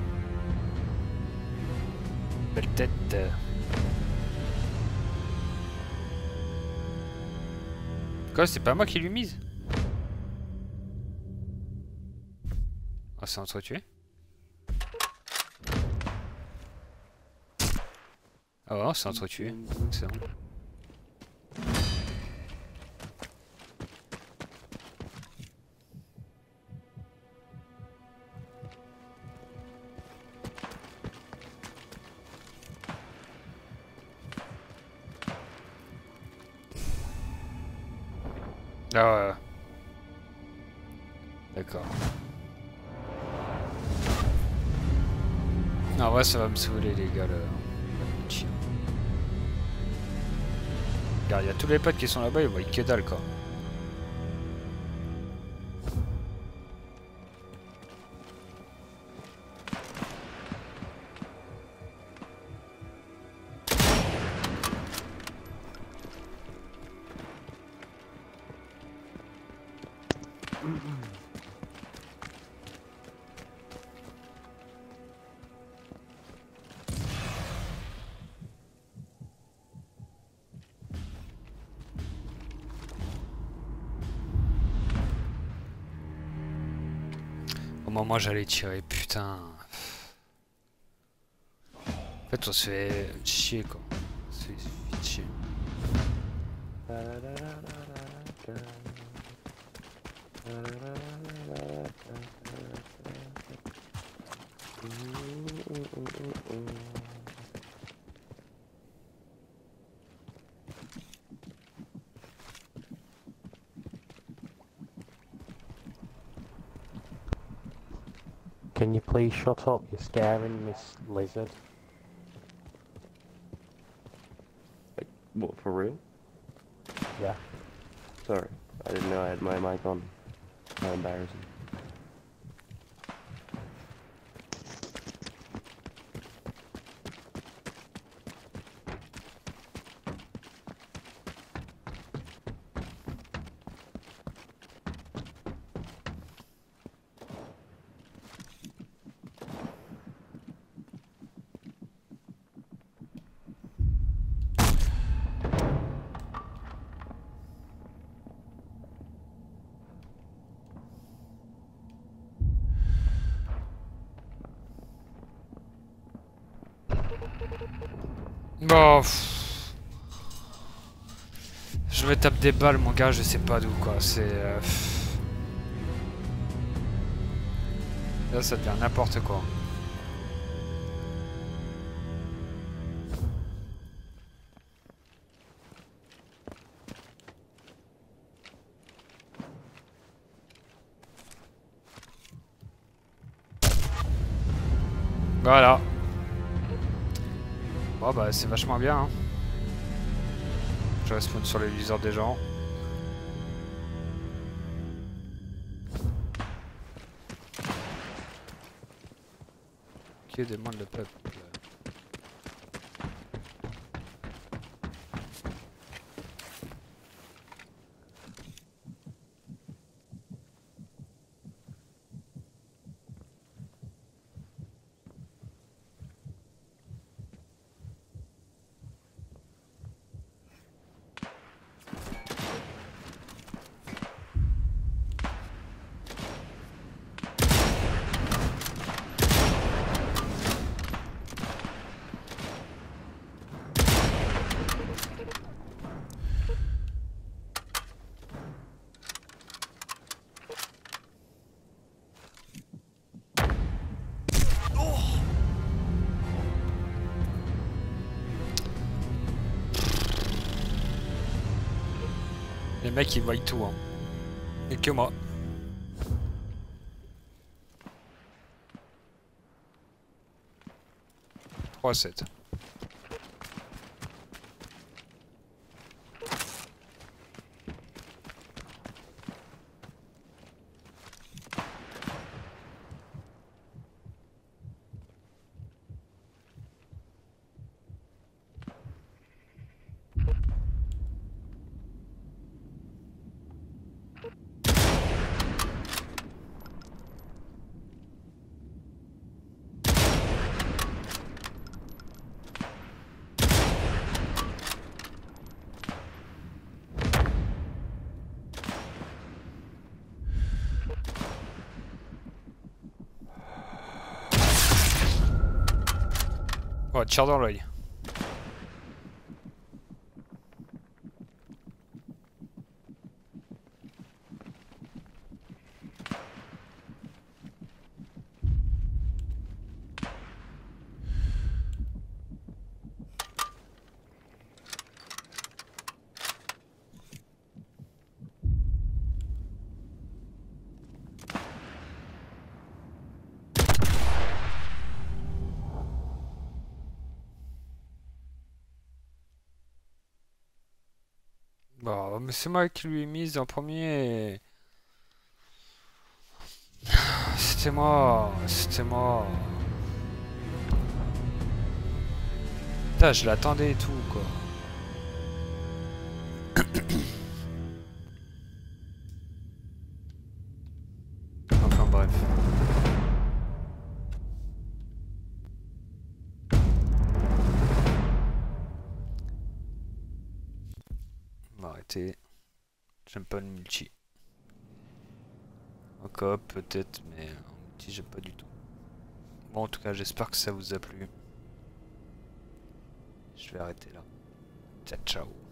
Belle tête. Quoi, c'est pas moi qui lui mise? Ah, c'est entretué. Ah ouais, c'est entretué. Excellent. Ah ouais. D'accord. Non, ouais, ça va me saouler, les gars, là. Regarde, il y a tous les potes qui sont là-bas, ils voient que dalle, quoi. Comment moi j'allais tirer, putain. En fait on se fait chier quoi. On se fait vite chier. Can you please shut up? You're scaring Miss Lizard. What, for real? Yeah. Sorry, I didn't know I had my mic on. How embarrassing. Bon, je me tape des balles, mon gars, je sais pas d'où quoi. C'est là, ça devient n'importe quoi. Voilà. Bon bah c'est vachement bien hein. Je respawn sur les viseurs des gens. Qui demande le peuple. Les mecs ils voient tout hein. Et que moi. « 3-7. Oh, tire dans l'œil. Bon, mais c'est moi qui lui ai mise en premier. C'était moi, c'était moi. Putain, je l'attendais et tout, quoi. Enfin bref. On va arrêter. J'aime pas le multi. En coop peut-être, mais en Si j'aime pas du tout. Bon, en tout cas, j'espère que ça vous a plu. Je vais arrêter là. Ciao, ciao.